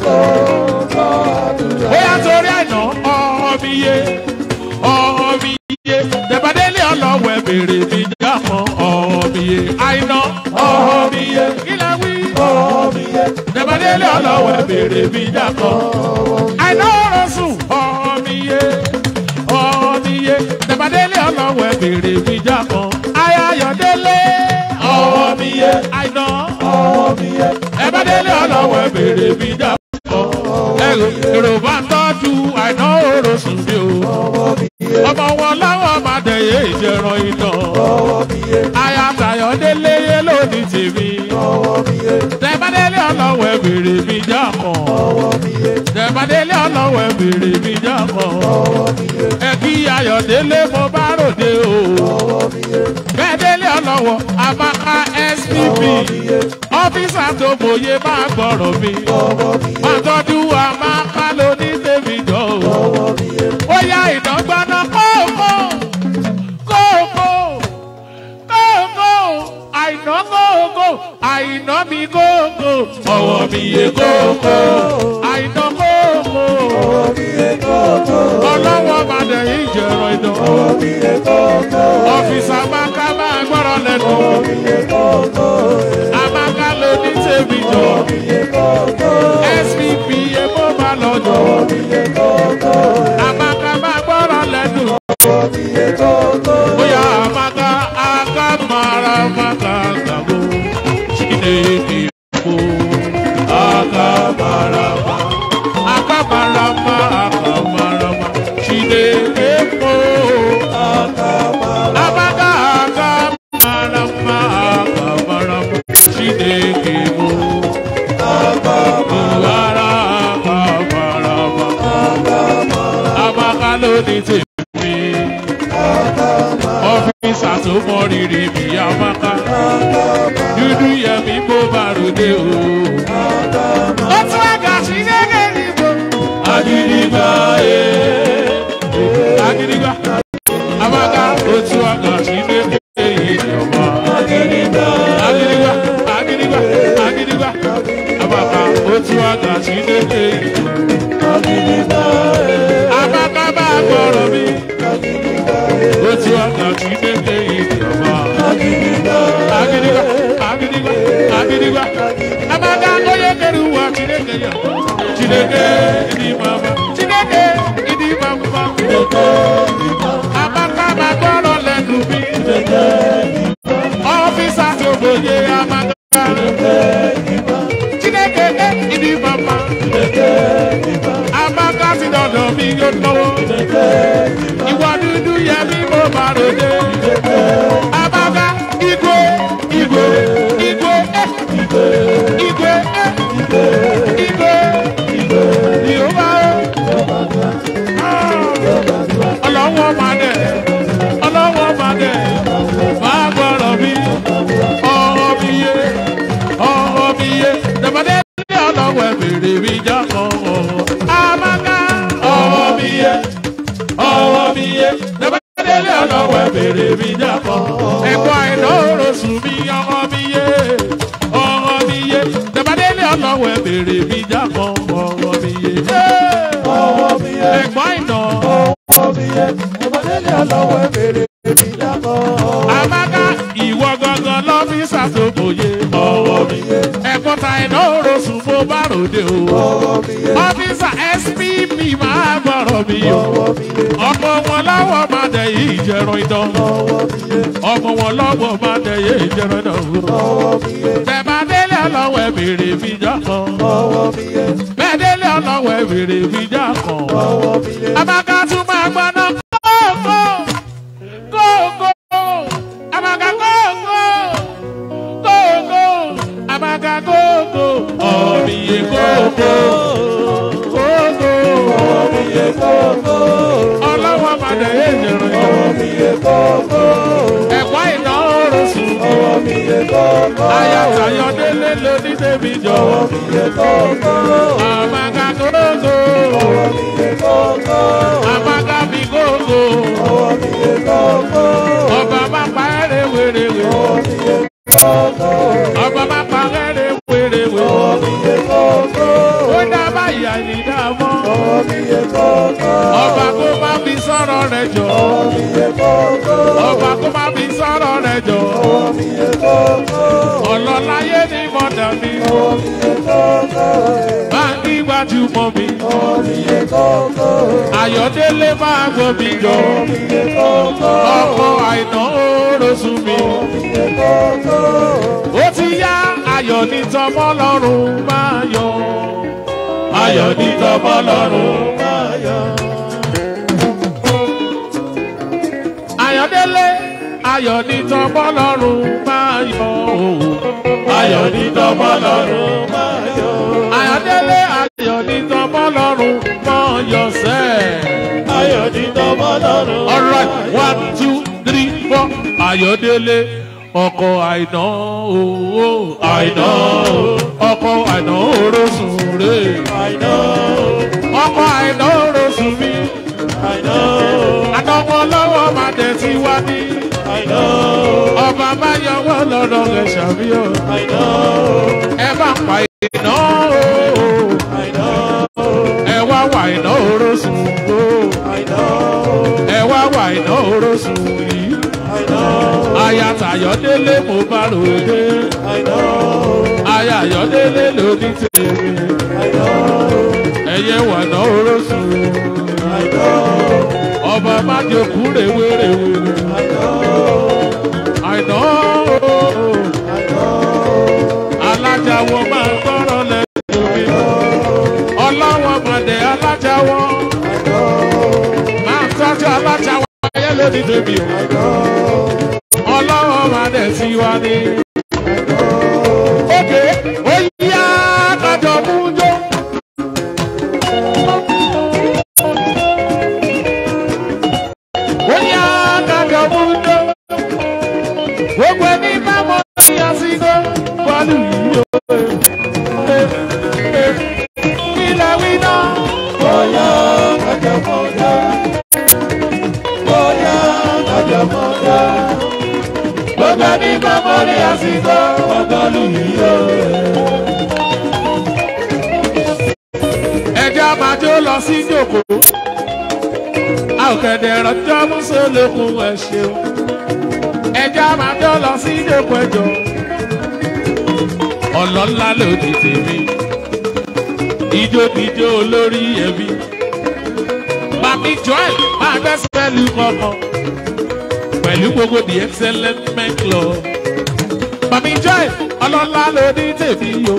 Bóyá torí àìná ọ̀hún mi yé. Ọ̀hún mi yé. Dẹ̀bàdélé ọlọ́wọ́ ẹ̀ bèrè mi já mọ́ ọ̀hún mi yé. Àìná ọ̀hún mi yé. Kí lẹ wí? Ọ̀hún mi yé. Dẹ̀bàdélé ọlọ́wọ́ ẹ̀ bèrè mi já mọ́. Àìná ọ̀rọ̀ sùn ọ̀hún mi yé. Ọ̀hún mi yé. Dẹ̀bàdélé ọlọ́wọ́ ẹ̀ bèrè mi já mọ́. Ayọ̀délé ọ̀hún mi yé. Àìná ọ̀hún mi yé. Dẹ̀bàdélé ọlọ́wọ́ ẹ̀ bèrè mi já mọ́. Èrò bá ń tọ́jú àìná ọ̀rọ̀ sùn bí o. Ọmọ wọn láwọn máa dẹ̀yẹ ìjẹran iná. Ayọ̀délé yé lóní tèmi. Dẹ̀bàdélé ọlọ́wọ́ ẹ̀ bèrè mi já mọ́. Dẹ̀bàdélé ọlọ́wọ́ ẹ̀ bèrè mi já mọ́. Ẹ kí Ayọ̀délé mo bá ròde o. Bẹ́ẹ̀délé ọlọ́wọ́ Amaka SPP. Ọ́fíìsà tó mòye máa gbọ́rọ̀ mi. Máa tọ́jú Amaka lóní tèmi jọ o. Ó yá ìdọ́gbaná kóòkó. Kóòkó. Kóòkó. Àìná kóòkó. Àìná mi kóòkó. Ọwọ́ mi yé kóòkó. Àìná kóòkó. Ọwọ́ mi yé kóòkó. Ọlọ́wọ́ máa dẹ̀ yí ìjẹ̀rọ ìdán. Ọwọ́ mi yé kóòkó. Ọ́fíìsì Amaka máa gbọ́rọ̀ lẹ́nu. Ọwọ́ mi yé kóòkó. Amaka ló ní tèmi jọ. Ọwọ́ mi yé kóòkó. SPP èmo máa lọ jọ. Ọwọ́ mi yé kóòkó. Amaka máa gbọ́rọ̀ lẹ́nu. Ọwọ́ mi yé kóòkó. Bóyá Amaka akamara Amaka gbàgbó. Chineke kò akamarama. Akamarama akamarama. Chineke kò Amaka akamarama akamarama. Chineke kò akamarama akamarama. Amaka ló ní tèmi. Ọ́fíìsà tó mọ rírì bí Amaka. Dúdú yẹmi mo bá ròde o. Ó tún àgà sí gẹ́gẹ́ níbo. Agidigba Agidigba. Amaka ó tún àgà sí gẹ́gẹ́ ìjọba. Agidigba Agidigba Agidigba. Amaka ó tún àgà sí gẹ́gẹ́ ìjọba. Amaka bá gbọ́rọ̀ mi. Ó tún àgà sí gẹ́gẹ́ ìjọba. Agidigba Agidigba Agidigba. Amaka oye keru wa Chineke ya. Chineke idi mama. Chineke idi mama. Amaka ma gbọ́rọ̀ lẹ́nu mi. Ọ́fíìsà tó gbòye Amaka. Chineke idi mama. Amaka ti dọ̀dọ̀ mi yóò lọ́wọ́. Ìwà dúdú yẹ mí mo bá ròde. Amaka igwe igwe igwe igwe igwe igwe Yorùbá ọlọ́wọ́ máa dẹ̀ ọlọ́wọ́ máa dẹ̀ máa gbọ́rọ̀ mi ọ̀rọ̀ mi yé. Débàdélé ọlọ́wọ́ bèrè mi jákọ́. Ẹ̀gbọ́n àìná oṣù mi ọmọ mi yé. Ọmọ mi yé. Débàdélé ọlọ́wọ́ bèrè mi jákọ́. Ọmọ mi yé. Ọwọ́ mi yẹ. Ẹ̀gbọ́n àìná. Ọwọ́ mi yẹ. Débàdélé ọlọ́wọ́ bèrè mi jákọ́. Amaka ìwọ gangan lọ́fíìsà tó kòye. Ọwọ́ mi yẹ. Ẹ̀gbọ́n ta iná oṣù mo bá ròde o. Ọwọ́ mi yẹ. Ọ́fíìsà SPP máa gbọ́rọ̀ mi o. Ọwọ́ mi yẹ. Ọmọ wọn lọ́wọ́ máa dẹ̀yẹ ìjẹun idán. Ọwọ́ mi yẹ. Ọmọ wọn lọ́wọ́ máa dẹ̀yẹ ìjẹun idán. Ọwọ́ mi yẹ. Débàdélé ọlọ́wọ́ bèrè mi jákọ́. Ọwọ́ mi yẹ. Bẹ́ẹ̀délé ọlọ́wọ́ bèrè mi jákọ́. Ọwọ́ mi yẹ. Amaka tún máa gbọ́ná kókó. Kókó. Amaka kókó. Kókó. Amaka kókó. Ọ̀mìyẹ kókó. Kókó. Ọ̀mìyẹ kókó. Ọlọ́wọ́ padà yé jẹ̀rọ. Ọ̀mìyẹ kókó. Ẹ̀kọ́ iná oṣù. Ọ̀mìyẹ kókó. Ayọ̀tayọ̀ délé lóní débi jọ. Ọ̀mìyẹ kókó. Amaka kókó. Ọ̀mìyẹ kókó. Amaka mi kókó. Ọ̀mìyẹ kókó. Ọba máa pa ẹ̀rẹ̀ wèrèwè. Ọ̀mìyẹ kókó. Ọba máa pa ẹ̀rẹ̀ wèrèwè. Ọ̀mìyẹ kókó. Ó dábàá ìyá ìdá mọ́. Ọ̀mìyẹ kókó. Ọba kó má fi sọ̀rọ̀ rẹ̀ jọ. Ọ̀mìyẹ kókó. Ọba kó má fi sọ̀rọ̀ rẹ̀ jọ. Ọ̀mìyẹ kókó. Ọlọ́láyé ni mọ̀dà mi. Ọ̀mìyẹ kókó. Máa ń gbajúmọ̀ mi. Ọ̀mìyẹ kókó. Ayọ̀délé máa gbọ́ mi jọ. Ọ̀mìyẹ kókó. Ọkọ̀ àìná orósù mi. Ọ̀mìyẹ kókó. Ó ti yá ayọ̀ ní tọmọ lọ́rùn máa yọ. Ayọ̀ ní tọmọ lọ́rùn máa yọ. Ayọ̀délé ayọ̀ ní tọmọ lọ́rùn máa yọ. Ayọ̀ ní tọmọ lọ́rùn máa yọ. Ayọ̀délé ayọ̀ ní tọmọ lọ́rùn máa yọ sẹ́ẹ̀. Ayọ̀ ní tọmọ lọ́rùn. All right, 1, 2, 3, 4. Ayọ̀délé ọkọ̀ àìná owó àìná ọkọ̀ àìná orosùn rè Àìná. ọkọ̀ àìná orosùn mi Àìná. àtọwọ́ lọ́wọ́ máa dẹ̀ ti wá ní Àìná. ọba bá yọwọ́ lọ́dọ̀ rẹ̀ ṣàfihàn Àìná. ẹ bá pa ìná Àìná. ẹ wá wà ìná orosùn o Àìná. ẹ wá wà ìná orosùn yìí. Àìná. Aya Tayọ̀délé mo bá ròde. Àìná. Aya Ayọ̀délé ló ní tèmi. Àìná. Ẹyẹ wọ̀nà orósù. Àìná. Ọba májòkú rèwerèwe. Àìná. Àìná Àìná. alájáwọ̀ máa ń gbọ́rọ̀ lẹ́nu mi. Ọlọ́wọ́ mọ̀dé alájáwọ̀. Àìná. Máa ń tọ́jú alájáwọ̀ ayé ló ní tèmi o. Àìná. Ọlọ́wọ́ máa dẹ̀ sí wa ní. Ókè, ó yá kájọ mú jó. Ó yá kájọ mú jó. Gbogbo ẹni bá mọ ìyá sí gbọ́ bọ́ọ̀lù yìí o. Ilẹ̀ wí náà. Bóyá kájọ mọ́já. Bóyá kájọ mọ́já. Gbogbo ẹni bá mọ ìyá sí gbọ́ bọ́ọ̀lù yìí o. Ẹja máa jó lọ sí ìjòkó. A ò kẹ̀dẹ̀ rọjọ́ mú sólókun ẹ̀ ṣeun. Ẹja máa jó lọ sí ìjòkó ẹjọ́. Ọlọ́lá lòdì tèmi. Ìjókìjó olórí ẹbí. Màmí Joel máa gbẹ́sẹ̀ pẹ̀lú kọ̀ọ̀kan. Pẹ̀lú gbogbo the excellent men club. Màmí Joel ọlọ́lá lòdì tèmi o.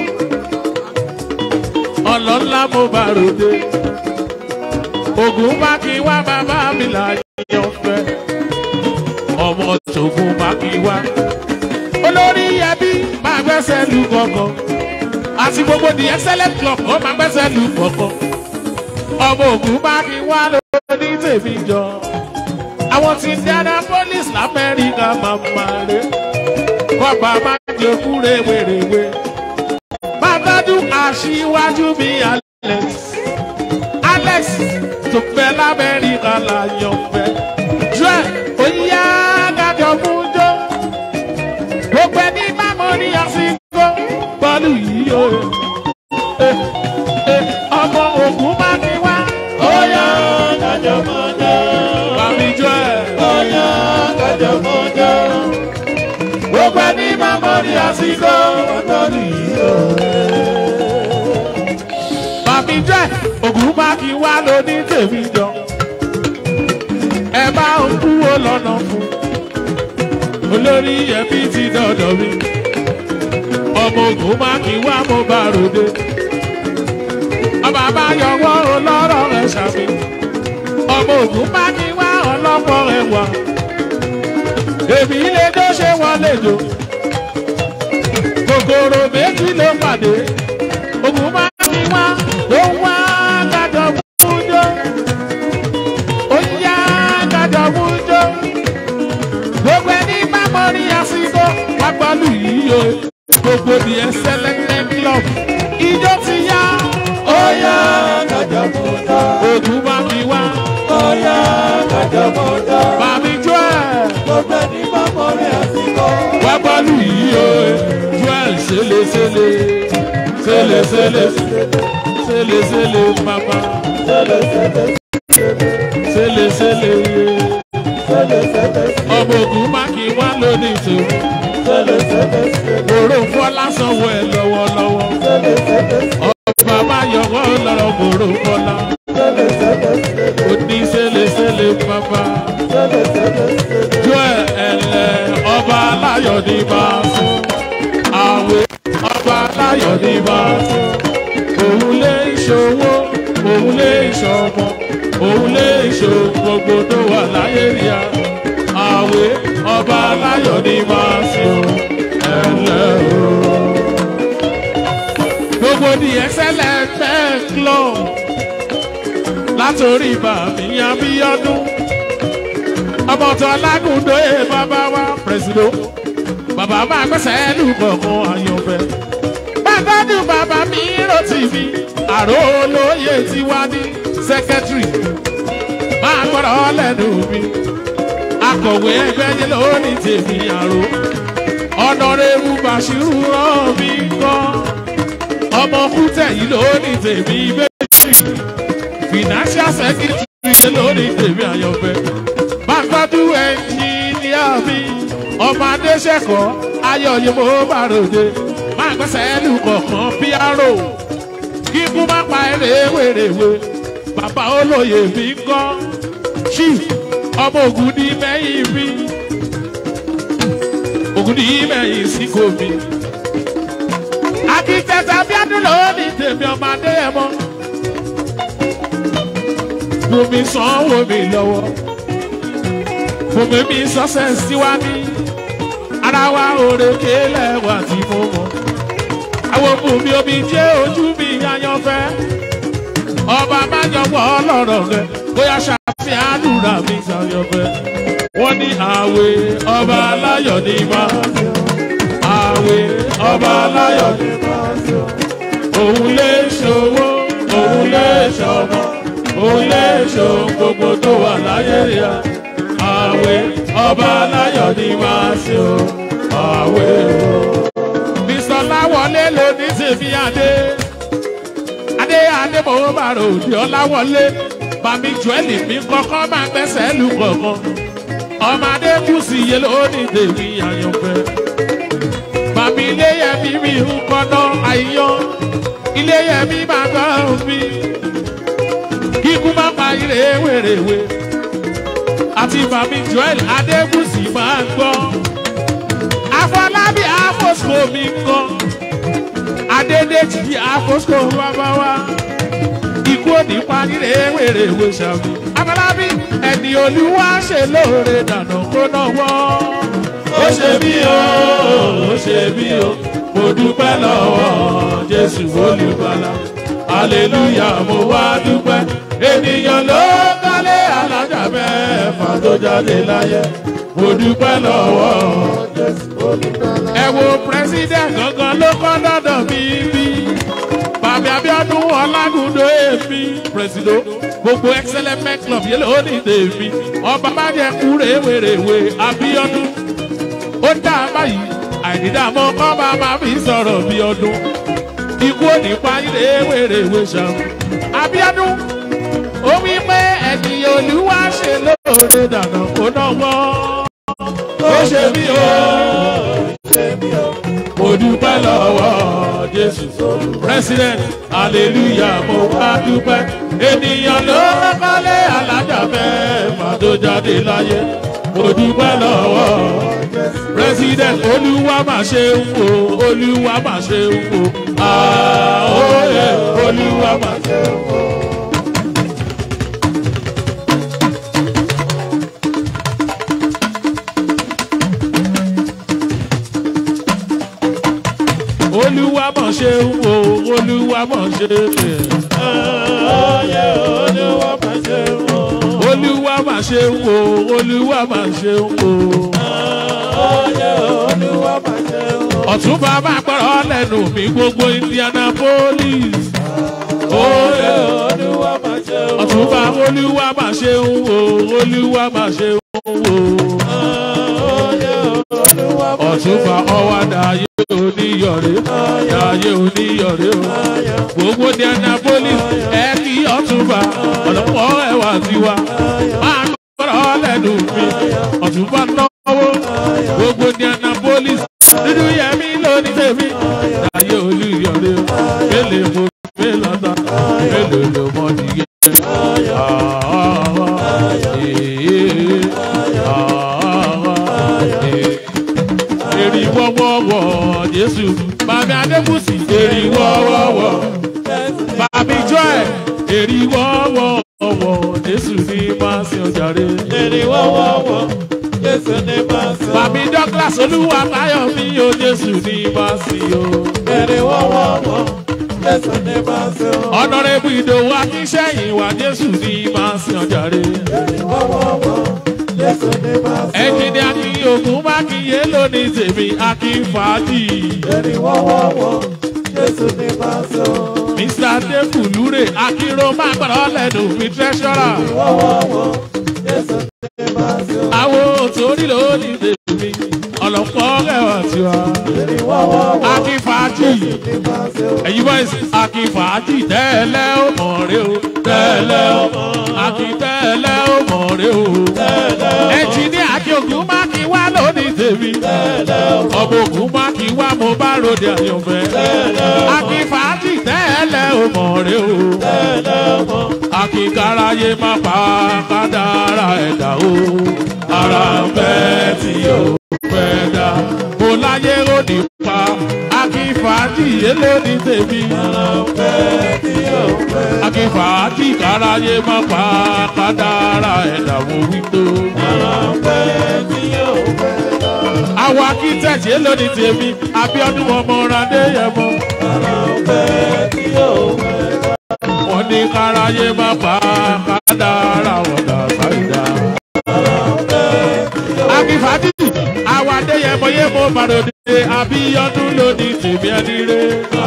Ọlọ́lá mo bá ròde. Ògùn bá kí wá bàbá mi láyé ọ̀fẹ́. Ọmọ tògùn bá kí wá. Olórí ẹbí máa gbẹ́sẹ̀ lù kọ̀ọ̀kan. Àti gbogbo the excellent club ó máa gbẹ́sẹ̀ lù kọ̀ọ̀kan. Ọmọ ògùn bá kí wá lórí tèmi jọ. Àwọn tí Indianapolis l'Amẹ́ríkà máa máa rè. Kọ́ba máa jòkú rèwerèwe. Bàbájú aṣíwájú mi Alex. Alex tó fẹ́ l'Amẹ́ríkà láyọ̀ fẹ́. Kàjọmọ́jọ́. Gbogbo ẹni máa mọ ní àsìkò ọ̀tọ̀ nìyí o. Bàbí jẹ́ ògùn bá kí wá lóní tèmi jọ. Ẹ bá ń kúrò lọ́nà fún. Olórí ẹbí ti dọ̀dọ̀ mi. Ọmọ ògùn bá kí wá mo bá ròde. Ọba bá yọwọ́ ọlọ́rọ̀ rẹ̀ ṣàmì. Ọmọ ògùn bá kí wá ọlọ́pọ̀ rẹ̀ wà. Èmi lè tó ṣe wọlé jò. Kòkòrò méjì ló pàdé. Ògùn bá kí wá ló wá kájọ mújó. Ó yá kájọ mújó. Gbogbo ẹni bá mọ ní àsìkò wá gbọ́lù yìí o. Gbogbo the excellent club. Ijó ti yá. Ó yá Kàjọmọ́jọ́. Ògùn bá kí wá. Ó yá Kàjọmọ́jọ́. Bàbí Joel. Gbogbo ẹni máa mọ ní àsìkò. Wá gbọ́lù yìí o. Joel ṣẹlẹ̀. Ṣẹlẹ̀ mama. Ṣẹlẹ̀. Ọmọ ògùn má kí wá lónìí tó. Mòró fọ́lá sanwó ẹ̀ lọ́wọ́lọ́wọ́. Ọba má yọwọ́ lọ́rọ̀ mòró fọ́lá. Ó ní ṣẹlẹ̀ mama. Joel ẹ̀lẹ̀ ọba aláyọ̀ ní máa sùn. Àwẹ̀ ọba aláyọ̀ ní máa sùn. Òun lè ṣòwò, òun lè ṣọmọ, òun lè ṣò gbogbo tó wà láyé rí a. Àwẹ̀ ọba aláyọ̀ ní máa sùn. Ẹ̀lẹ́ o. Gbogbo the excellent club látòrí bàmí Abíọ́dún. Ọmọ tó Lágúndó bàbá wa pẹ̀sìdó. Bàbá máa gbẹ́sẹ̀ lù kọ̀ọ̀kan àyànfẹ́. Bàbájú bàbá mi rántí mi. Àrò olóyè ti wá ní sẹ́kẹ́tìrì. Máa gbọ́dọ̀ lẹ́nu mi. Akọ̀wé ẹgbẹ́ yẹn lónìí tèmi àrò. Ọ̀nàrẹ́rù Bàṣírù rán mi kọ́. Ọmọ Kútẹ̀ yìí lónìí tèmi méjì. Financial secretary yẹn lónìí tèmi àyànfẹ́. Bàbájú ẹnjìníà mi. Ọmọ Adéṣẹ́kọ̀ọ́ ayọ̀ mo bá ròde. Máa gbẹ́sẹ̀ lù kọ̀ọ̀kan píárò. Kíkú má pa ẹ̀rẹ̀ wèrèwé. Bàbá olóyè mi ń kọ́. Chief ọmọ ògùn ní mẹ́yìn mi. Ògùn ní mẹ́yìn sí kò mi. Akíkẹ́tà Abíọ́dún lónìí tèmi ọmọ Adéyẹmọ. Bùnmi sanwó mi lọ́wọ́. Bùnmi mi sọ́sẹ̀ síwájú. Ara wa òrèké lẹ́wà tí mo mọ̀. Àwọn bùnmi omi jẹ́ ojú mi àyànfẹ́. Ọba má yọwọ́ ọlọ́rọ̀ rẹ̀ bóyá ṣàfihàn àdúrà mi ṣàyànfẹ́. Wọ́n ní àwẹ̀ ọba aláyọ̀ ní máa. Àwẹ̀ ọba aláyọ̀ ní máa. Òun lè ṣòwò, òun lè ṣọmọ, òun lè ṣòwò gbogbo tó wà láyé rí a. Àwẹ̀ ọba aláyọ̀ ní máa ṣe o. Àwẹ̀ o. Bísọ̀láwọlé ló ní tèmi adé. Adé mo máa rò òdì Ọláwọlé. Bàmí Joel mi kọ́kọ́ máa gbẹ́sẹ̀ lù kọ̀ọ̀kan. Ọmọdé kù sí iye lónìí tèmi àyànfẹ́. Bàmí Iléyẹmí mi ń kọ́nà àyàn. Iléyẹmí máa gbọ́ mi. Kíkú má pa ire wèrèwé. Àti bàmí Joel Adégúsì máa gbọ́. Afọlábí Afosco mi ń kọ́. Adédèjì Afosco bàbá wa. Ikú òní pa ire wèrèwé ṣàmì. Afọlábí ẹni Olúwa ṣe lóore dànù kó náwó. Ó ṣe bí o, ó ṣe bí o. Mo dúpẹ́ lọ́wọ́ Jésù olùgbàlà. Hallelujah mo wá dúpẹ́. Ènìyàn ló kọ́lé alájà mẹ́fà tó jáde láyé. Mo dúpẹ́ lọ́wọ́ Jésù olùgbàlà. Ẹ wo president gangan ló kọ́ dọ́dọ̀ mi bí. Bàbá Abíọ́dún Ọlágúndó èmi president gbogbo excellent men club yẹn ló ní tèmi. Ọba má jẹ kúrè wèrèwé Abíọ́dún. Ó dá a báyìí àìdídàmọ́ kọ́ bá máa fi sọ̀rọ̀ bí ọdún. Ikú òní pa ilé wèrèwé ṣan. Abíọ́dún ó wí pé ẹni Olúwa ṣe lóore dànù kó náwó. ṣe mí o. Mo dúpẹ́ lọ́wọ́ Jésù. President, hallelujah, mo wá dúpẹ́. Ènìyàn ló kọ́lé alájà mẹ́fà tó jáde láyé. Mo dúpẹ́ lọ́wọ́ President, Olúwa máa ṣe ń wò, Olúwa máa ṣe ń wò. Àóyè, Olúwa máa ṣe ń wò. Olúwa mọ̀ ṣe ń wò, Olúwa mọ̀ ṣe ń wò. Ayé Olúwa máa ṣe ń wò. Olúwa máa ṣe ń wò, Olúwa máa ṣe ń wò. Ayé Olúwa máa ṣe ń wò. Ọ̀túnba máa gbọ́rọ̀ lẹ́nu mi gbogbo Indianapolis. Ayé Olúwa máa ṣe ń wò. Ọ̀túnba Olúwa máa ṣe ń wò, Olúwa máa ṣe ń wò. Ayé Olúwa máa ṣe ń wò. Ọ̀túnba ọwọ́ dayé oníyọ̀rẹ́, dayé oníyọ̀rẹ́ o. Gbogbo Indianapolis ẹ kí Ọ̀túnba ọ̀lọ́pọ̀ ẹwà tiwa. Máa gbọ́rọ̀ lẹ́nu mi, Ọ̀túnba náwó. Gbogbo Indianapolis dúdú yẹmí lónìí tèmi. Dayé olúyọ̀rẹ́ o. Mélòó mo mélòó ta, mélòó ló mọ̀ nìyẹn. Eri wọ́wọ́wọ́ Jésù, Bàbá Adébùsì, eri wọ́wọ́wọ́. Bàbá Joy, eri wọ́wọ́wọ́ Jésù ní máa sin ọjàre. Eri wọ́wọ́wọ́ Jésù ní máa sin. Bàbá Douglas Olúwa Táyọ̀ mi o, Jésù ní máa sin o. Eri wọ́wọ́wọ́ Jésù ní máa sin. Honorable Ìdòwú Akínsẹ́yìn wa, Jésù ní máa sin ọjàre. Eri wọ́wọ́wọ́ Jésù ní máa sin. Ẹnjìnì Akínyògùn Mákìyé lónìí tèmi Akínfàájì. Eri wọ́wọ́wọ́ Jésù ní máa sin. Mr. Adekulure Akínró máa gbọ́dọ̀ lẹ́nu mi treasurer. Eri wọ́wọ́wọ́ Jésù ní máa sin. Àwọn òtórí lónìí tèmi ọ̀lọ́pọ̀ ẹ̀wà tiwa. Eri wọ́wọ́wọ́ Akínfàájì. ní máa sin. Ẹ̀yin boys Akínfàájì tẹ́lẹ̀ ó mọ̀ rẹ o. Tẹ́lẹ̀ ó mọ̀. Akín tẹ́lẹ̀ ó mọ̀ rẹ o. Ẹnjìnì Akínyògùn Mákìwá lónìí tèmi. Ọmọ Ògùn Mákìwá mo bá ròde àyànfẹ́. Akínfàájì tẹ́lẹ̀ ó mọ̀ rẹ o. Akínkáráyé má pa kádàrá ẹ̀dá o. Ara ń bẹ́ tí o fẹ́ dá. Mo láyé ó ní pa Akínfàájì yé lónìí tèmi. Akínfàájì káráyé má pa kádàrá ẹ̀dá wo wí tó. Àwọn akíntẹ̀jì lónìí tèmi Abíọ́dún ọmọ Adéyẹmọ. Wọ́n ní káráyé má pa kádàrá ọ̀dà sáìdá. Akínfàájì àwọn Adéyẹmọ yé mo bàròdé Abíọ́dún lónìí tèmi ẹni ré.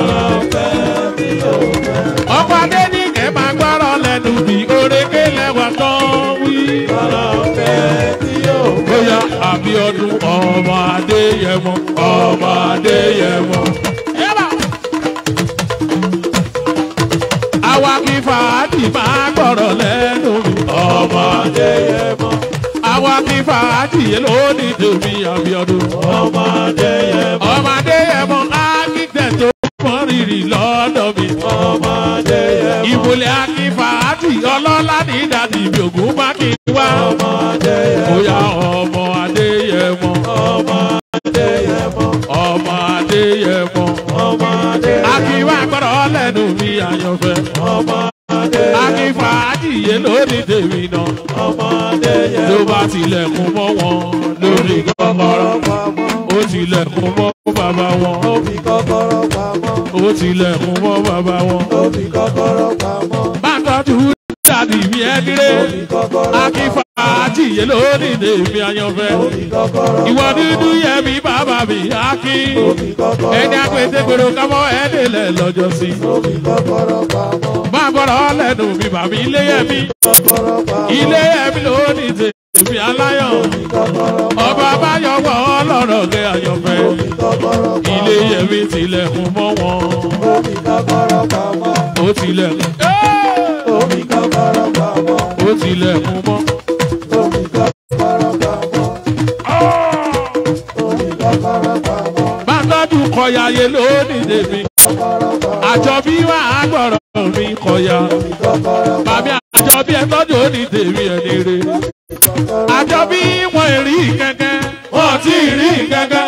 Ọkọ̀ adé ní kẹ́ máa gbọ́rọ̀ lẹ́nu bí orékè lẹ́wà tán wí. Bóyá Abíọ́dún ọmọ Adéyẹmọ, ọmọ Adéyẹmọ. Àwọn Akínfàájì máa gbọ́rọ̀ lẹ́nu bí ọmọ Adéyẹmọ. Àwọn Akínfàájì yé lónìí tèmi Abíọ́dún. Ọmọ Adéyẹmọ. Ọmọ Adéyẹmọ akíntẹ̀ tó mọ rírì lọ́dọ̀ mi. Ọmọ Adéyẹmọ. Ìmùlẹ̀ Akínfàájì ọlọ́lá ní ìdádì mi Ògùn Mákìwá. Ọmọ Adéyẹmọ. Bóyá ọmọ Adéyẹmọ. Ọmọ Adéyẹmọ. Ọmọ Adéyẹmọ. Ọmọ Adéyẹmọ. Akínwá gbọ́dọ̀ lẹ́nu mi àyànfẹ́. Ọmọ Adéyẹmọ. Akínfàájì yé lónìí tèmi náà. Ọmọ Adéyẹmọ. Ló bá tilẹ̀kùn mọ́ wọn lórí kọ́kọ́rọ́. Ó tilẹ̀kùn mọ́ bàbá wọn. Ó fi kọ́kọ́rọ́ pamọ́. Ó tilẹ̀kùn mọ́ bàbá wọn. Ó fi kọ́kọ́rọ́ pamọ́. Bá tọ́jú dàdí mi ẹnire. Ó fi kọ́kọ́rọ́. Akínfàájì yé lónìí tèmi àyànfẹ́. Ó fi kọ́kọ́rọ́. Ìwọ dúdú yẹ mi bàbá mi Akín. Ó fi kọ́kọ́rọ́. Ẹni àpètègbèrò kámọ́ ẹ̀ẹ́dẹ̀lẹ̀ lọ́jọ́ sí. Ó fi kọ́kọ́rọ́ pamọ́. Má gbọ́dọ̀ lẹ́nu mi bàbí ilé yẹ mi. Kọ́kọ́rọ́ pamọ́. Ilé yẹ mi lónìí tèmi aláyọ̀. Ó fi kọ́kọ́rọ́ pamọ́. Ọba Báyọ̀wọ̀ ọlọ́rọ̀ kẹ́ àyànfẹ́. Ó fi kọ́kọ́rọ́ pamọ́. Ilé yẹ mi tilẹ̀kùn mọ́ wọn. Ó fi kọ́kọ́rọ́ pamọ́. Ó tilẹ̀kùn. Ó fi kọ́kọ́rọ́ pamọ́. Ó tilẹ̀kùn mọ́. Ó fi kọ́kọ́rọ́ pamọ́. kọ̀yà yé lónìí tèmi. Àjọbí wà á gbọ̀rọ̀ mi kọ̀yà. Bàbí àjọbí ẹ tọ́jú òní tèmi ẹni re. Àjọbí wọn rí kẹ̀kẹ́, wọn ti rí kẹ̀kẹ́.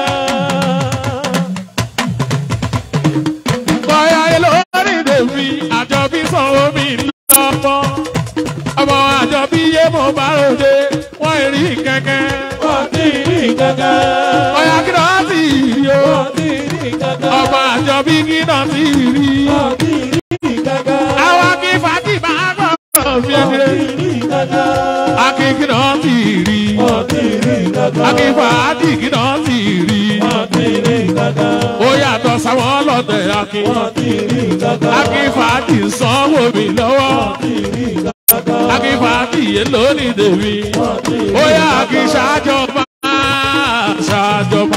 Kọ̀yà yé lónìí tèmi, àjọbí sanwó mi lọ́pọ̀. Ọmọ àjọbí yé mo bá ròde, wọn rí kẹ̀kẹ́. Wọ́n ti rí kẹ̀kẹ́. Ọ̀yà kí náà ti rí o. Wọ́n ti rí kẹ̀kẹ́. Ọmọ àjọbí kí náà ti rí. Wọ́n ti rí kẹ̀kẹ́. Àwọn akínfàájì máa gbọ́dọ̀ fi Wọ́n ẹni. ti rí kẹ̀kẹ́. Akínkí náà ti rí. Wọ́n ti rí kẹ̀kẹ́. Akínfàájì kí náà ti rí. Wọ́n ti rí kẹ̀kẹ́. Ó yàtọ̀ sáwọn ọlọ́tẹ̀ akin. Wọ́n ti rí kẹ̀kẹ́. Akínfàájì sanwó mi lọ́wọ́. Wọ́n ti rí kẹ̀kẹ́. Akínfàájì yé lónìí tèmi. Wọ́n ti rí Ó yà kí ṣáájọba. Ṣáájọba.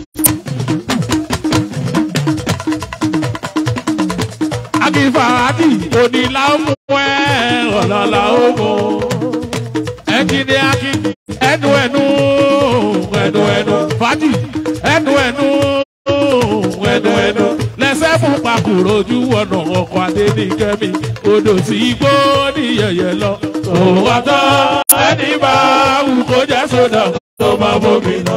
Akínfàájì onílà ó mú ẹ ọ̀làlà ó mú. Ẹ̀kíní akí ẹnu fàájì ẹnu lẹ́sẹ̀ fún pàkúrò ojú ọ̀nà ọkọ̀ Adéníkẹ́mi odò sí igbó ní yẹ̀yẹ̀ lọ. Òun àtọ́ ẹni bá wù kó jẹ́ sódà tó máa bómi lọ.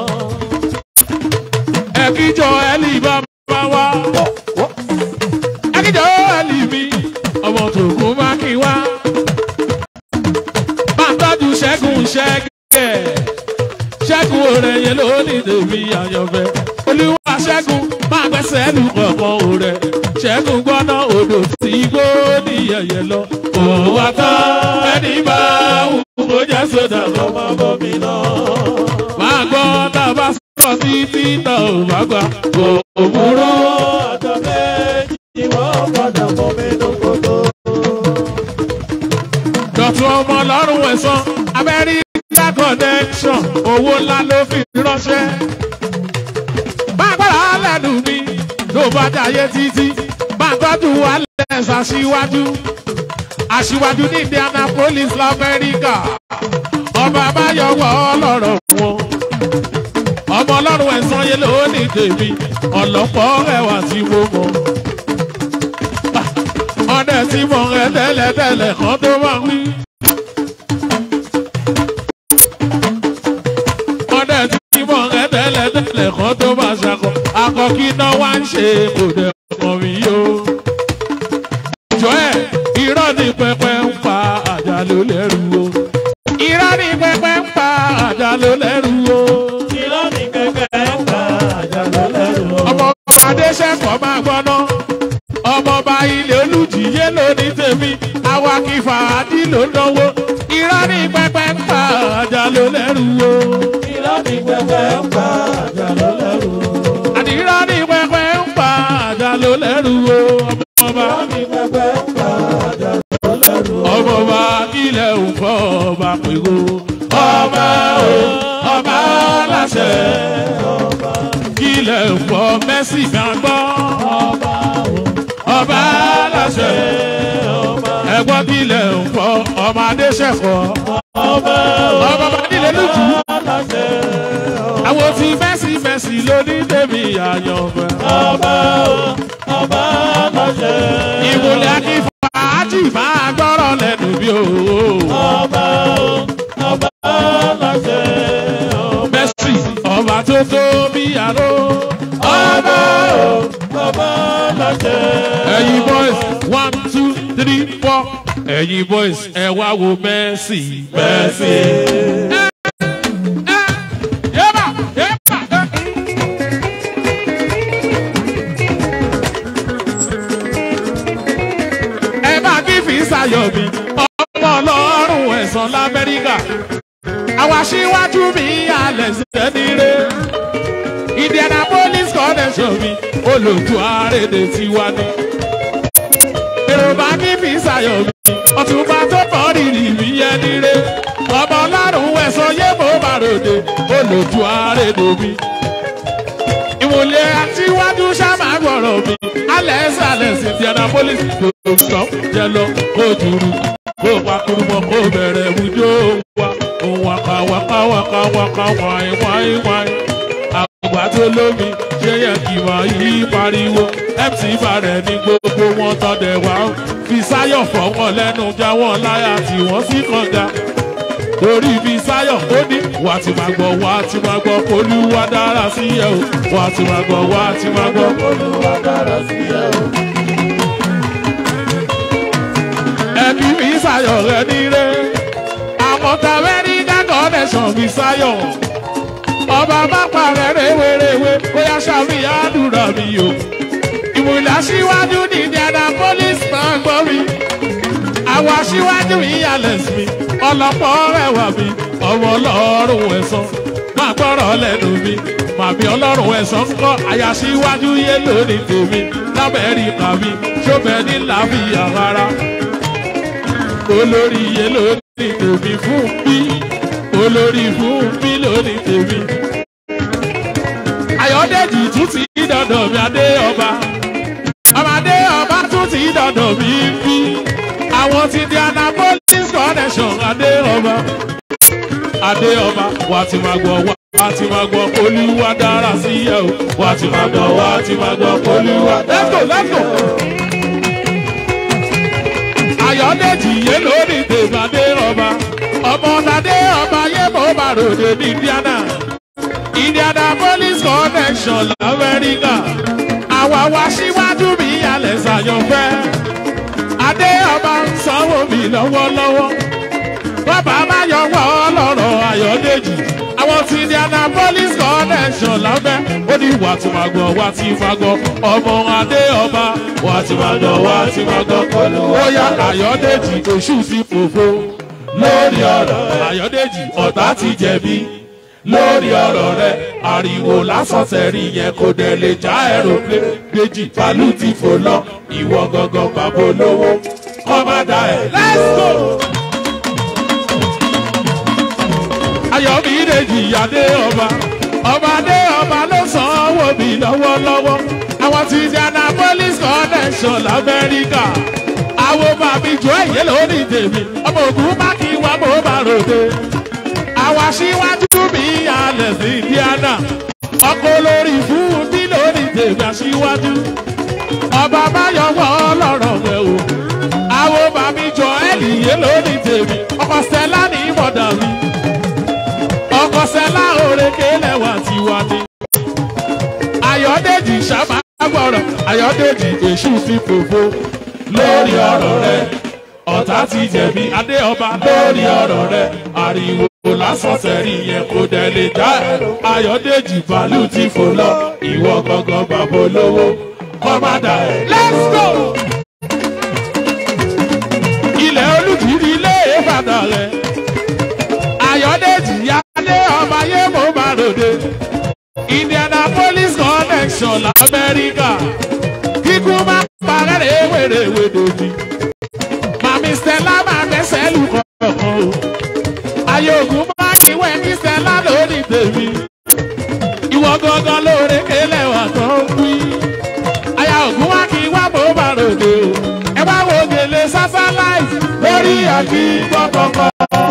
Ẹ̀kíjọ ẹ̀lì bàbá wa ẹ̀kíjọ ẹ̀lì mi ọmọ tòkun má kí wá. Máa tọ́jú Ṣẹ́gun Ṣẹ́gẹ̀. Ṣẹ́gun òrè yẹn lónìí tèmi àyànfẹ́. Olúwa Ṣẹ́gun máa gbẹ́sẹ̀ lù kọ̀ọ̀kan òrè. Ṣẹ́gun gbọ́ná odò tí igbó ní yẹ̀yẹ̀ lọ. Òun wá tán ẹni bá wù kó jẹ́ sódà tó máa bọ́ mi lọ. Máa gbọ́ tá a bá sọ̀rọ̀ títí tá ò bá gbà. Kò burú. ọjọ́ méjì wọ́n padà bọ́ mi lókòtò. Dọ̀tun ọmọ ọlọ́run ẹ̀sán Amẹ́ríkà connection owó ńlá ló fi ránṣẹ́. Máa gbára lẹ́nu mi ló bá dayé títí. Máa tọ́jú Alex aṣíwájú. Aṣíwájú ní Indianapolis l'Amẹ́ríkà. Ọba Abáyọ̀wọ̀ ọlọ́rọ̀ wọn. Ọmọ ọlọ́run ẹ̀sán yẹn ló ní tèmi. Ọ̀lọ́pọ̀ ẹwà tí mo mọ̀. Ọdẹ tí mo rẹ tẹ́lẹ̀tẹ́lẹ̀ kan tó máa wí. Ọdẹ tí mo rẹ tẹ́lẹ̀tẹ́lẹ̀ kan tó máa ṣàkọ. Akọkí náà wá ń ṣe kò dẹ̀ mọ̀ mí o. Ìjọ ẹ̀ irọ́ ní pẹpẹ ń pa àjálù lẹ́rù o. Irọ́ ní pẹpẹ ń pa àjálù lẹ́rù o. Irọ́ ní pẹpẹ ń pa àjálù lẹ́rù o. Ọmọ Adéṣẹ́kọ̀ọ́ máa gbọ́ná. Ọmọọba ilé olùjìyé lónìí tèmi. Àwa kì í fàájì ló náwó. Irọ́ ní pẹpẹ ń pa àjálù lẹ́rù o. Irọ́ ní pẹpẹ ń pa àjálù lẹ́rù o. Àní irọ́ ní pẹpẹ ń pa àjálù lẹ́rù o. Ọmọọba Irọ́ ní pẹpẹ ń pa àjálù lẹ́rù o. ọmọọba ilẹ̀ òǹkọ́ ọba pèrò. Ọba o ọba aláṣẹ. Ilẹ̀ òǹkọ́ Mẹ́sì máa gbọ́. Ọba aláṣẹ. Ẹ̀gbọ́n kílẹ̀ òǹkọ́ ọmọ Adéṣẹ́kọ̀ọ́. Ọba nílẹ̀ lùjù. Àwọn tí Mẹ́sì lóní tèmi àyànfẹ́. Ọba aláṣẹ. Ìmùlẹ̀ kí fàájì máa gbọ́rọ̀ lẹ́nu bí o. Ọba aláṣẹ. Mẹ́sì ọba tó tó bí àró. Ọba aláṣẹ. Ẹ̀yin boys 1 2 3 4. Ẹ̀yin boys ẹ wá wo Mẹ́sì. Mẹ́sì. Ẹ bá kí fi ṣayọ̀ mi ọmọ ọlọ́run ẹ̀sán l'Amẹ́ríkà. Àwọn aṣíwájú mi alẹ̀ sẹ́nire. Indianapolis connection mi olójú àrèdè tiwa ni. Èrò bá kí fi ṣayọ̀ mi ọ̀túnba tó pọ̀ rírì mi yẹn nire. Ọmọ ọlọ́run ẹ̀sán yé mo bá ròde olójú àrèdè mi. Ìwòlẹ̀ àtiwájú sábà gbọ̀rọ̀ mi. Alex Indianapolis lòótọ́ jẹ lọ kó jùrù kó pakuru mọ́ kó bẹ̀rẹ̀ wùjọ́ wa. Òun wàkà wàkà wàkà wàkà wáyé wáyé wáyé. Àgbà tó lómi ṣé yẹ kí máa yí pariwo MC Bàrẹ̀ ní gbogbo wọn tọ́dẹ̀ wá Fisáyọ̀ fọ́ wọn lẹ́nu já wọn láyà tí wọ́n sì kànga torí Fisáyọ̀ ó ní wà á ti máa gbọ́ wà á ti máa gbọ́ Olúwa dára sí ẹ o wà á ti máa gbọ́ wà á ti máa gbọ́ Olúwa dára sí ẹ o. ẹbí Fisáyọ̀ rẹ nílé àwọn t'Amẹ́ríkà connection Fisáyọ̀ ọba bá parẹ́ rèwerèwe bóyá ṣàmì àdúrà mi o ìmùlẹ̀ aṣíwájú ní Indianapolis máa ń gbọ́ mi àwọn aṣíwájú ìyàlẹ̀ sí mi ọlọ́pọ̀ rẹwà mi ọmọ ọlọ́run ẹ̀sán máa gbọ́rọ̀ lẹ́nu mi màbí ọlọ́run ẹ̀sán ń kọ́ àyàṣíwájú yé lónìí tèmi l'Amẹ́ríkà mi ṣọ́bẹ̀ ní làbíyà rárá olórí yé lónìí tèmi fún mi olórí fún mi lónìí tèmi. Ayọ̀dèjì tún ti dọ̀dọ̀ mi adé ọba ọmọdé ọba tún ti dọ̀dọ̀ mi bí àwọn ti di Indianapolis connection adé ọba wà á ti máa gbọ́ wà á ti máa gbọ́ Olúwa dára sí ẹ o wà á ti máa gbọ́ wà á ti máa gbọ́ Olúwa. Let's go. Ayọ̀dèjì yé lórí tèmi adé ọba ọmọ adé ọba yé mo bá ròde ní Indianapolis connection l'Amẹ́ríkà àwa wá síwájú mi yálẹ̀ ṣàyànfẹ́ adé ọba ń sanwó mi lọ́wọ́lọ́wọ́ bàbá má yọwọ́ ọlọ́rọ̀ Ayọ̀dèjì àwọn ti Indianapolis connection lábẹ́ ó ní wà tí máa gbọ́ wà tí máa gbọ́ ọmọ adé ọba wà tí máa gbọ́ wà tí máa gbọ́ ó yá Ayọ̀dèjì oṣù sí fòfo lórí ọ̀rọ̀ Ayọ̀dèjì ọ̀tá ti jẹ̀bi lórí ọ̀rọ̀ rẹ̀ ariwo lásán tẹ̀rí yẹn kò dẹ̀ lè já aeroplane méjì bàálù ti fò lọ ìwọ gangan bàbá olówó kọ́mádà ẹ̀. Let's go. Ayọ̀mídèjì adé ọba adé ọba ló sanwó mi lọ́wọ́lọ́wọ́ àwọn ti Indianapolis connection l'Amẹ́ríkà àwọn bàbí jọ èyí lórí tèmi ọmọ ògùn má kí wá bó bá ròde àwọn aṣíwájú mi yálẹ̀ sí Indiana ọkọ̀ olórí fún mi lórí tèmi aṣíwájú ọba báyọ̀wọ́ ọlọ́rọ̀ rẹ̀ o àwọn bàbí jọ èyí lórí tèmi ọkọ̀ Stella ní ìmọ̀dà mi ọkọ̀ Stella òrèké lẹ́wà tiwa ni Ayọ̀dèjì sábà gbọ́rọ̀ Ayọ̀dèjì èṣù sí fòfo lórí ọ̀rọ̀ rẹ̀ ọ̀tá ti jẹ̀bi adé ọba lórí ọ̀rọ̀ rẹ̀ ariwo lásán tẹ̀rí yẹn kò dẹ̀ lè já Ayọ̀dèjì bàálù ti fò lọ ìwọ gangan bàbá olówó kọ́mádà ẹ̀. Let's go. ilẹ̀ olùjìdí ilé Ìbàdàn rẹ̀ Ayọ̀dèjì adé ọba yé mo bá ròde Indianapolis connection l'Amẹ́ríkà kíkú má parẹ́ rèwerèwe dòjì màmí Stella máa gbẹ́sẹ̀ lù kọ̀ọ̀kan o ayé ògùn máa kí wẹ́ ní Stella lórí tèmi ìwọ gangan lóore kélé wà tán wí aya ògùn wá kí wá bó bá ròde o ẹ wá wo gèlè sásáláìsì lórí àkí gbọ́kọ̀kọ̀.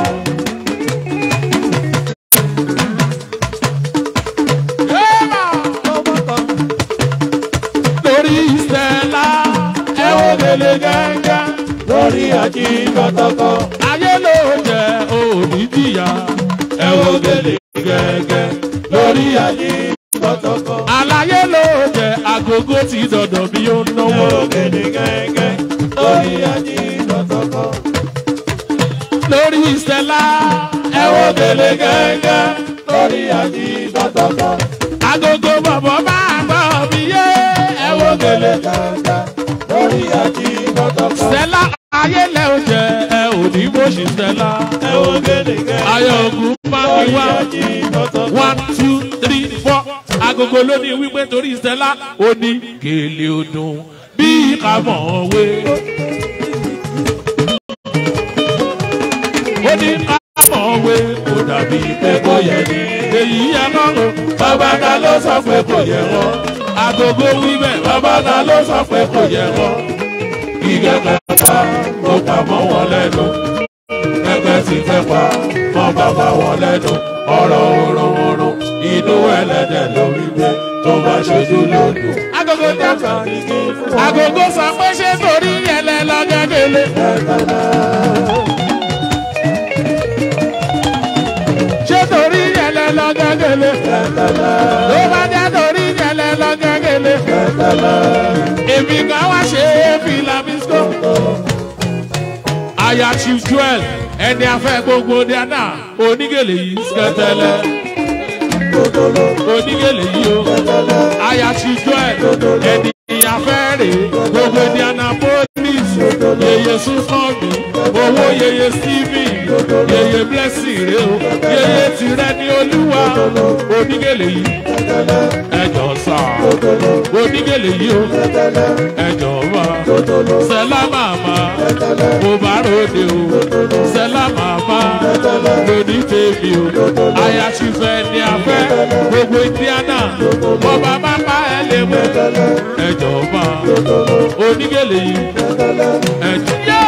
Gẹ́gẹ́ lórí àjí kọ́tọ́kọ́. Ayé ló jẹ́ òní jìyà. Ẹ wo gèlè gẹ́gẹ́ lórí àjí kọ́tọ́kọ́. Àlàyé ló jẹ́ agogo ti dọ̀dọ̀ bí ó náwó. Ẹ wo gèlè gẹ́gẹ́ lórí àjí kọ́tọ́kọ́. Lórí Stella. Ẹ wo gèlè gẹ́gẹ́ lórí àjí kọ́tọ́kọ́. Agogo bọ̀bọ̀ máa gbọ́ mi yé. Ẹ wo gèlè gẹ́gẹ́ lórí àjí kọ́tọ́kọ́. Stella ayé lẹ o jẹ ẹ ò ní bó ṣe Stella. Ẹ wo gẹ́gẹ́ ayé ogun máa ń wá 1 2 3 4. Agogo ló ní wípé torí Stella ó ní gèlè ọdún bí kàmọ̀wé. Ó ní kàmọ̀wé kò dàbí pé kò yẹ ní. Èyí yẹ lọ́rùn bàbá ta ló sọ pé kò yẹ wọ́n. Agogo wíbẹ̀ bàbá ta ló sọ pé kò yẹ wọ́n. Gígẹ́ kẹta ó pa mọ́ wọn lẹ́nu. Gẹ́gẹ́ ti kẹpa mọ́ bàbá wọn lẹ́nu. Ọ̀rọ̀ òrùn inú ẹlẹ́dẹ̀ lórí gbé. tó bá ṣojú lódò. Agogo dàgbà agogo sọ pé ṣé torí yẹlẹ lọ́gẹ́gẹ́lẹ́. Ṣé torí yẹlẹ lọ́gẹ́gẹ́lẹ́. Ló bá jẹ́ torí yẹlẹ lọ́gẹ́gẹ́lẹ́. Èmi kan wá ṣe é fìlà bísíkò. Aya Chief Joel ẹni afẹ́ gbogbo Diana onígèlè yìí skẹtẹlẹ. Onígèlè yìí o. Aya Chief Joel ẹni afẹ́ rè gbogbo Diana police. Yeye Súnkànmí owó yeye Stephen yeye Blessing rè o. Yeye tirẹ̀ ní Olúwa onígèlè yìí. Ẹjọ́ sá onígèlè yìí o. Ẹjọ́ wá Sẹ́lá màmá mo bá ròde o. Sẹ́lá màmá lóní tèmi o. Aya Chief ẹni afẹ́ gbogbo Indiana ọba máma ẹ lè mú. Ẹjọ́ wá onígèlè yìí. Ẹjọ́ yẹ.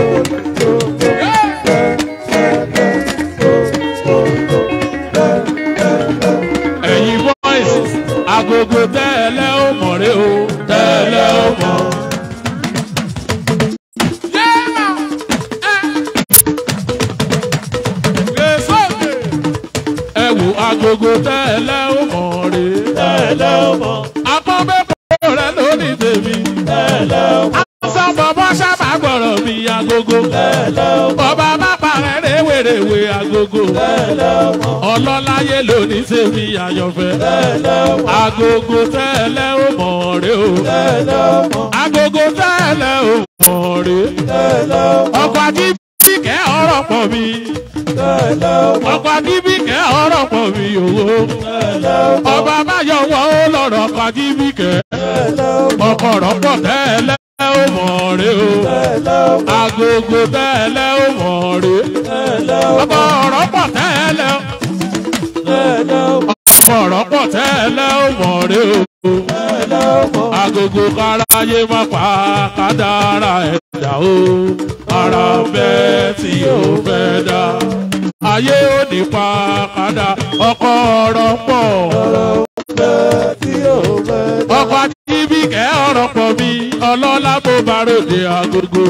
Ẹ̀yin boys agogo tẹ́lẹ̀ ó mọ̀ rẹ o tẹ́lẹ̀ ó mọ̀. Ẹ wo agogo tẹ́lẹ̀ ó mọ̀ rẹ tẹ́lẹ̀ ó mọ̀. Apọ́n bẹ́ẹ̀ rẹ lónìí tèmi tẹ́lẹ̀ ó mọ̀. Àwọn bọ̀bọ̀ sábà gbọ̀rọ̀ mi agogo tẹ́lẹ̀ ó mọ̀. Ọba má parẹ́ rèwerèwe agogo tẹ́lẹ̀ ó mọ̀. Ọlọ́láyé lónìí tèmi àyànfẹ́ tẹ́lẹ̀ ó mọ̀. Agogo tẹ́lẹ̀ ó mọ̀ rẹ o tẹ́lẹ̀ ó mọ̀. Agogo tẹ́lẹ̀ ó mọ̀ rẹ tẹ́lẹ̀ ó mọ̀. Ọkọ̀ àdìbí kẹ́ ọ̀rọ̀ pọ̀ mi tẹ́lẹ̀ ó mọ̀. Ọkọ̀ àdìbí kẹ́ ọ̀rọ̀ pọ̀ mi owó tẹ́lẹ̀ ó mọ̀. Ọba máyọ̀ wọ́n ó lọ́rọ̀ ọkọ̀ àdìbí kẹ́ tẹ́lẹ̀ ó mọ̀. Ọkọ̀ ọ̀rọ̀ pọ̀ tẹ́lẹ̀ ó mọ̀ rẹ o agogo tẹ́lẹ̀ ó mọ̀ rẹ ọkọ̀ ọ̀rọ̀ pọ̀ tẹ́lẹ̀ ọkọ̀ ọ̀rọ̀ pọ̀ tẹ́lẹ̀ ó mọ̀ rẹ o agogo káráyé má pa kádàrá ẹ̀dá o ara bẹ́ẹ̀ tí ó fẹ́ dá ayé ò ní pa kádà ọkọ̀ ọ̀rọ̀ pọ̀ ọkọ̀ àdìbí kẹ́ ọ̀rọ̀ pọ̀ mi ọlọ́lá mo bá ròde agogo.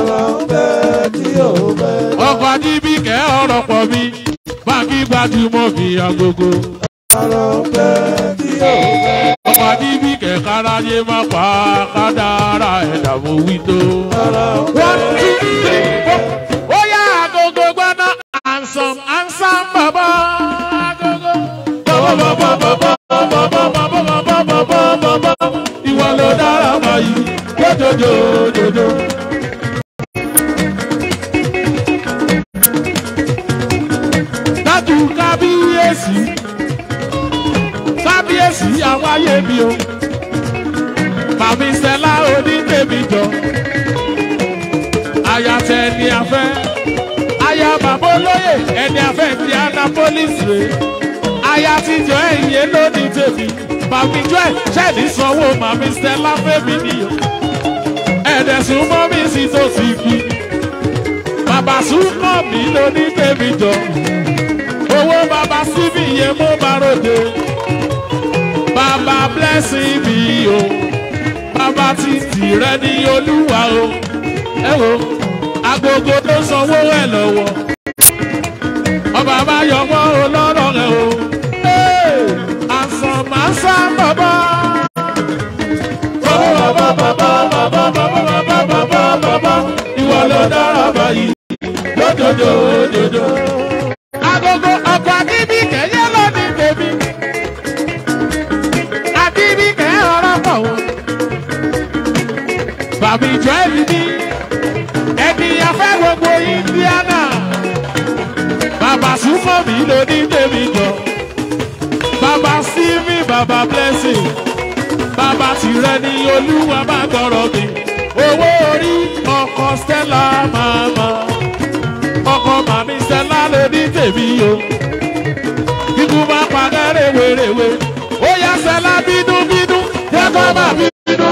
Ọkọ̀ àdìbí kẹ́ ọ̀rọ̀ pọ̀ mi báńkì gbajúmọ̀ mi agogo. Ọkọ̀ àdìbí kẹ́ káráyé má pa kádàrá ẹ̀dá mo wí tó. 1, 2, 3, 4. Ó yá agogo gbọ́dọ̀ ansam bàbá agogo. Ìwọ ló dára báyìí jójójójó. Dájú kábíyèsí àwọn ayé mi o. Màmí Sẹ́lá onítèmi jọ. Aya tẹ ẹni afẹ́. Aya bàbá olóyè ẹni afẹ́ ti Annapolis rè. Aya tíjọ ẹ̀yẹ lónìí tèmi. Màmí Joel ṣẹ́ẹ̀dì sanwó Màmí Sẹ́lá fẹ́mi nìyọ. Ẹ̀dẹ̀sùn mọ́ mi sí tó ti bí. Bàbá Súnkànmí lónìí tèmi jọ. Owó bàbá síbi yẹn mú bàròdè. Bàbá Blessing mi o. Bàbá ti tìrẹ ní Olúwa o. Ẹ wo agogo tó sanwó ẹ̀ lọ́wọ́. Ọba bá yọ wọ́n olóró rẹ̀ o. Àsàn bàbá. Bàbá. Ìwọ ló dára báyìí. Lójoojó. Agogo ọkọ̀ àdìbí kẹ́yẹ́ lónìí tèmi. Àdìbí kẹ́ ọ̀rọ̀ pọ̀ wọ́n. Bàbí Joel ní ẹni afẹ́ gbogbo Indiana. Bàbá Súnkànmí lónìí tèmi jọ. Bàbá Stephen, bàbá Blessing. Bàbá tìrẹ ní Olúwa bá gbọ́rọ̀ mi. Owó orí ọkọ̀ Stella màmá. Ọkọ̀ Màmí Stella lónìí tèmi o. Kíkú bá padà rèwerèwe. Ó yá Stella bínú. Jẹ́ kó má bínú.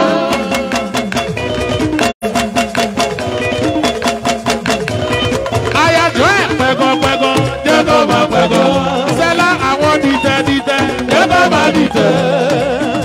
Ayájọ́ ẹ̀ pẹ̀gàn. Jẹ́ kó má pẹ̀gàn. Stella àwọn dìtẹ̀. Jẹ́ kó má dìtẹ̀.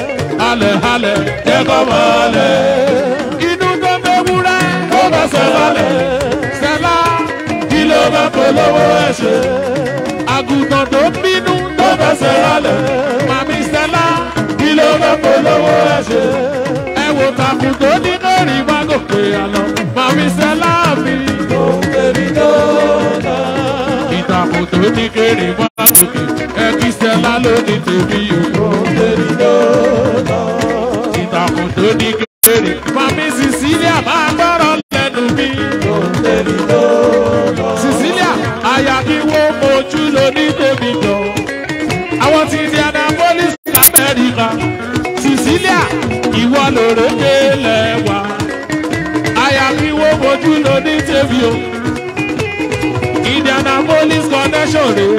halẹ̀ jẹ́ kó mọ́lẹ̀. Inú tó fẹ́ wúrẹ́ tó bá ṣe balẹ̀. Stella kí ló bá polówó ẹ̀ ṣe. Àgùntàn tó bínú tó bá ṣe balẹ̀. Màmí Stella kí ló bá polówó ẹ̀ ṣe. Ẹ wo takùn tó ní kórìí má gòkè àná. Màmí Stella mi tó ń tẹ̀lé lọ́nà. Ìtàkùn tó ní kórìí má gòkè. Ẹ kí Stella ló ní tèmi o. Tó ń tẹ̀lé lọ́nà. Ìtàkùn tó ní kórìí. Màmí Cecilia máa gbọ́rọ̀ lẹ́nu mi. Tó ń tẹ̀lé lọ́nà. Cecilia àyà kí wọ́n mojú ló ní tèmi jọ. Àwọn ti Indianapolis l'Amẹ́ríkà. Cecilia ìwọ lòrèké lẹ́wà. Àyà kí wọ́n mojú ló ní tèmi o. Indianapolis connection rè.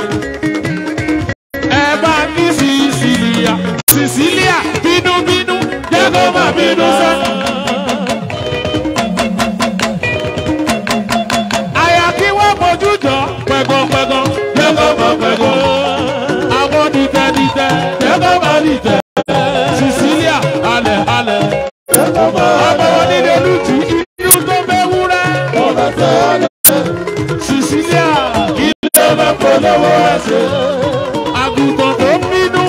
Ẹ bá ní Cecilia. Cecilia bínúbínú jẹ́ kó má bínú sẹ́. Àyà kí wọ́n mojú jọ pẹ̀gànpẹ̀gàn jẹ́ kó má pẹ̀gàn. Àwọn dìtẹ̀dìtẹ̀ jẹ́ kó má dìtẹ̀. Cecilia halẹ̀ halẹ̀. Ọmọ wọn nílé lùtù inú tó fẹ́ wúrẹ́. Cecilia ilé ọmọ polówó ẹsẹ̀. Àgùntàn tó bínú.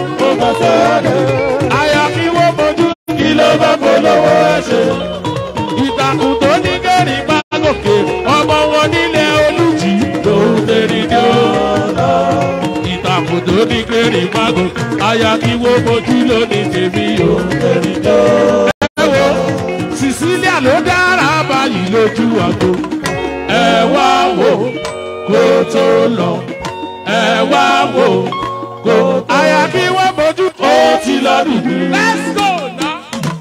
Àyà kí wọ́n mojú ilé ọmọ polówó ẹsẹ̀. Ìtàkùn tó ní kẹ́rì bá gòkè. Ọmọ wọn nílé olùjì lòún tẹ̀lé dé ọ̀nà. Ìtàkùn tó ní kẹ́rì bá gòkè. Àyà kí wọ́n mojú lónìí tèmi o. Ẹ wo Cecilia ló dára báyìí lójú àgbo. Ẹ wá wò kó tó lọ. Ẹ wá wò kó. Àyà kí wọ́n mojú ó ti lọ dùdú. Let's go now.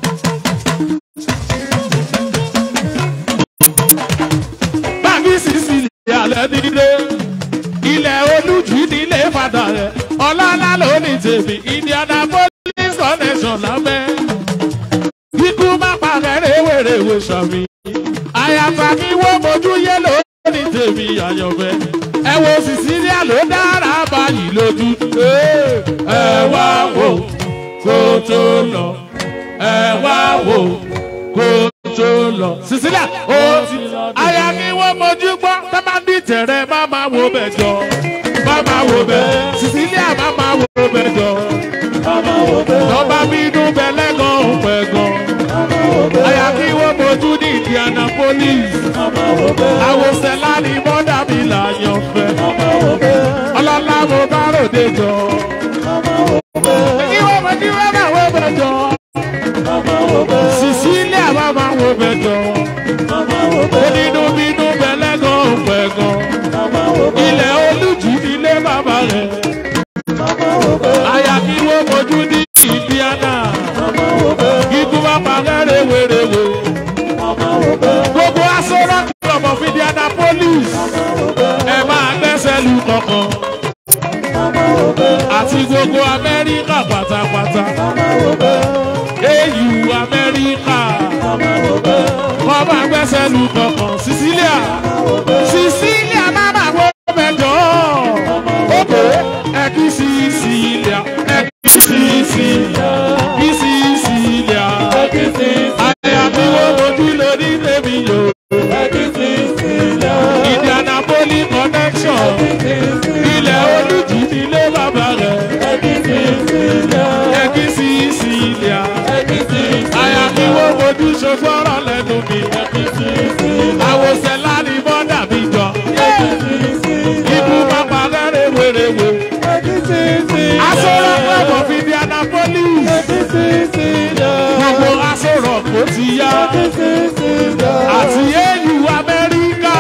Bàbí Cecilia lẹ́nìdé. Ilẹ̀ olùjì nílé padà rẹ̀. Ọlọ́lá ló ní tèmi. Indianapolis connection lábẹ́. Ikú má parẹ́ rèwerèwe sàmì. Àyàfà kí wọ́n mojú yé lórí tèmi àyànfẹ́. Ẹ wo Cecilia ló dára báyìí lójú. Ẹ wá wò kó tó lọ. Ẹ wá wò kó tó lọ. Cecilia ó ti lọ. Àyà kí wọ́n mojú gbọ́. Tá máa ní tẹ̀rẹ̀ má máa wo bẹ̀ jọ. Má máa wo bẹ̀. Cecilia má máa wo bẹ̀ jọ. Lọ́ba bínú bẹ̀lẹ́ gan òun pẹ̀ gan. Àyà kí wọ́n mojú ní Indianapolis. Àwọn Stella ní mọ́dà mi làyàn fẹ́. Ọlọ́lá mo bá ròde jọ. Kí wọ́n mojú wọ́n máa wo bẹ̀ jọ. Cecilia má máa wo bẹ̀ jọ. Onínú bínú bẹ̀lẹ́ gan òun pẹ̀ gan. Ilẹ̀ olùjì nílé bàbá rẹ̀. Àyà kí wọ́n mojú ní Indiana. Ikú bá parẹ́ rèwerèwe. Gbogbo aṣọ́rọ́ club of Indianapolis. Ẹ máa gbẹ́sẹ̀ lu kankan. Àti gbogbo Amẹ́ríkà pátápátá. AU Amẹ́ríkà. Wọ́n máa gbẹ́sẹ̀ lu kankan. Cecilia. Cecilia máa máa wọ mẹ́jọ. Ókè ẹ kí Cecilia. Ẹ kí Cecilia. Kí Cecilia. Àyà kí wọ́n mojú lórí tèmi yò. Indianapolis connection. Ilẹ̀ olùjì nílé bàbá rẹ̀. Ẹ kí Cecilia. Àyà kí wọ́n mojú ṣogbọ́rọ̀ lẹ́nu mi. Àwọn Stella ní bọ́dà mi jọ. Ikú bá parẹ́ rèwerèwe. Aṣọ́rọ̀ club of Indianapolis. Gbogbo aṣọ́rọ̀ kò ti yá. Àti AU Amẹ́ríkà.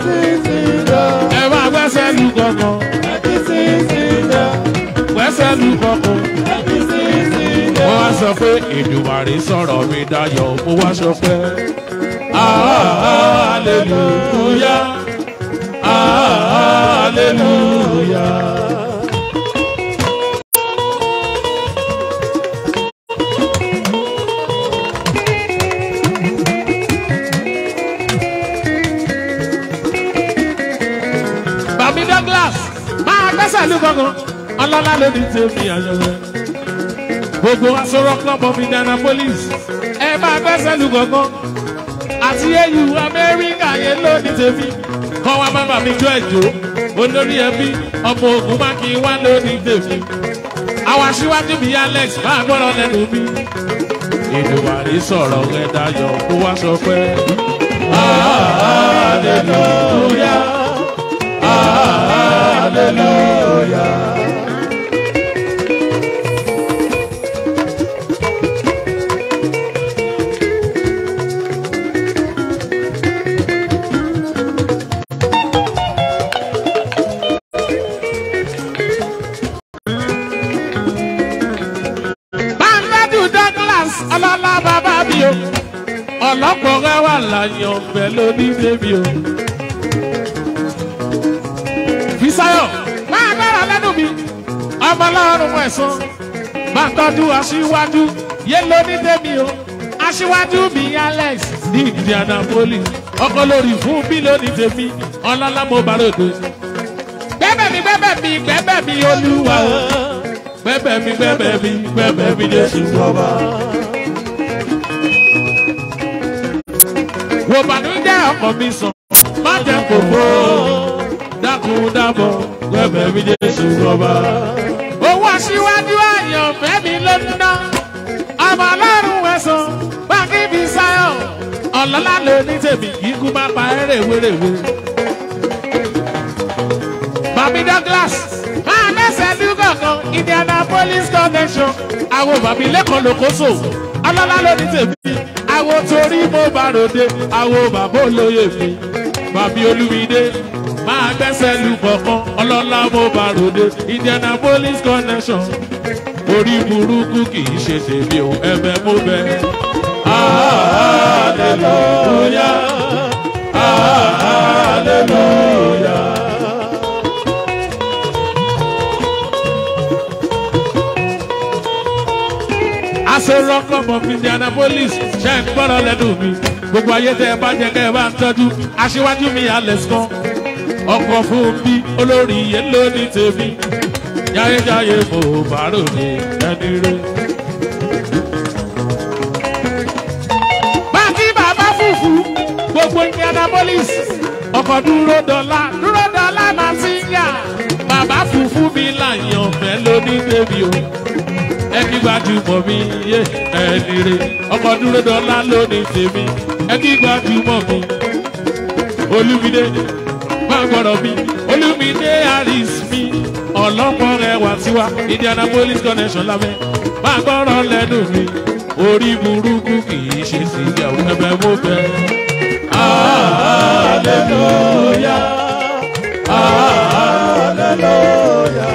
Ẹ máa gbẹ́sẹ̀ lu kankan. Gbẹ́sẹ̀ lu kankan. Wọ́n wá sọ pé Èdùmàrè sọ̀rọ̀ mi dayọ̀, mo wá sọ pé hallelujah, hallelujah. Bàmí Douglas máa gbẹ́sẹ̀ lú kankan. Ọlọ́lá ló ní tèmi àyẹ̀wò. gbogbo asọ̀rọ̀ club of Indianapolis ẹ máa gbẹ́sẹ̀ lù gángan àti au Amẹ́ríkà yẹn lónìí tèmi kọ́ wa bàbá mi jó ẹ̀jọ́ olórí ẹbí ọmọ ogun má kí wá lónìí tèmi àwọn aṣíwájú mi Alex máa gbọ́dọ̀ lẹ́nu mi Èdùmàrè sọ̀rọ̀ rẹ̀ dayọ̀ kó wá sọ pé hallelujah hallelujah. Ọlọ́lá bàbá mi o, ọlọ́pọ̀ rẹ̀ wà láyé ọ̀bẹ lóní bébí o. Fisáyọ̀ máa dára lẹ́nu mi, ọmọ ọlọ́run ẹ̀sán. Máa tọ́jú aṣíwájú yé lóní bébí o. Aṣíwájú mi Alex ní Indianapolis, ọkọ lórí fún bí lóní tèmi, ọlọ́lá mo bá rògbò. Gbẹ́bẹ̀ mi gbẹ́bẹ̀ mi gbẹ́bẹ̀ mi Olúwa o. Gbẹ́bẹ̀ mi gbẹ́bẹ̀ mi gbẹ́bẹ̀ mi Jésù ọba. Wo bànújẹ́ ọkọ̀ mi sàn, má jẹ́ kòkó, dákun dábọ̀, gbẹ̀bẹ̀ mi Jésù ọba. Owó aṣíwájú àyàn fẹ́mi ló ń ná, ọmọ ọlọ́run ẹ̀sán, báńkì fi sáyọ̀, ọ̀lọ́lá ló ní tèmi, ikú má pa ẹ̀rẹ̀ wéréwé. Bàbí Douglas, máa mẹ́sẹ̀ lúgọ̀kan, Indianapolis convention, àwọn bàbí lẹ́kọ̀ọ́ lókòóso, ọlọ́lá ló ní tèmi. Àwo torí mo bá ròde, àwo bàbá olóyè mi. Bàbí Olúmídé, máa gbẹ́sẹ̀ lù kọ̀ọ̀kan, ọlọ́lá mo bá ròde, Indianapolis connection. Orí burúkú kì í ṣe tèmi o, ẹ̀bẹ̀ mo bẹ̀. Hallelujah, hallelujah. Asọ̀rọ̀ club of Indianapolis ṣe ń gbọ́dọ̀ lẹ́nu mi. Gbogbo ayé tẹ́ ẹ bá jẹ kẹ́ ẹ bá ń tọ́jú. Aṣíwájú mi Alex kan. Ọkọ̀ fún bí olórí yẹn ló ní tèmi. Jáyéjáyé mo bá ròde ẹni rẹ̀. Báńkì bàbá fùfú gbogbo Indianapolis. Ọkọ̀ dúró dọ́là máa ti ń yà. Bàbá fùfú mi láyàn fẹ́ ló ní tèmi o. Ẹbí gbajúmọ̀ mi yé ẹni rè ọkọ̀ dúró dọ́là lónìí tèmi ẹbí gbajúmọ̀ mi Olúmídé máa gbọ́dọ̀ mi Olúmídé Harris mi ọlọ́pọ̀ rẹwà tiwa Indianapolis connection lábẹ́ máa gbọ́dọ̀ lẹ́nu mi orí burúkú kì í ṣe sí ìyàwó ẹ̀bẹ̀ mo fẹ́. Hallelujah, hallelujah.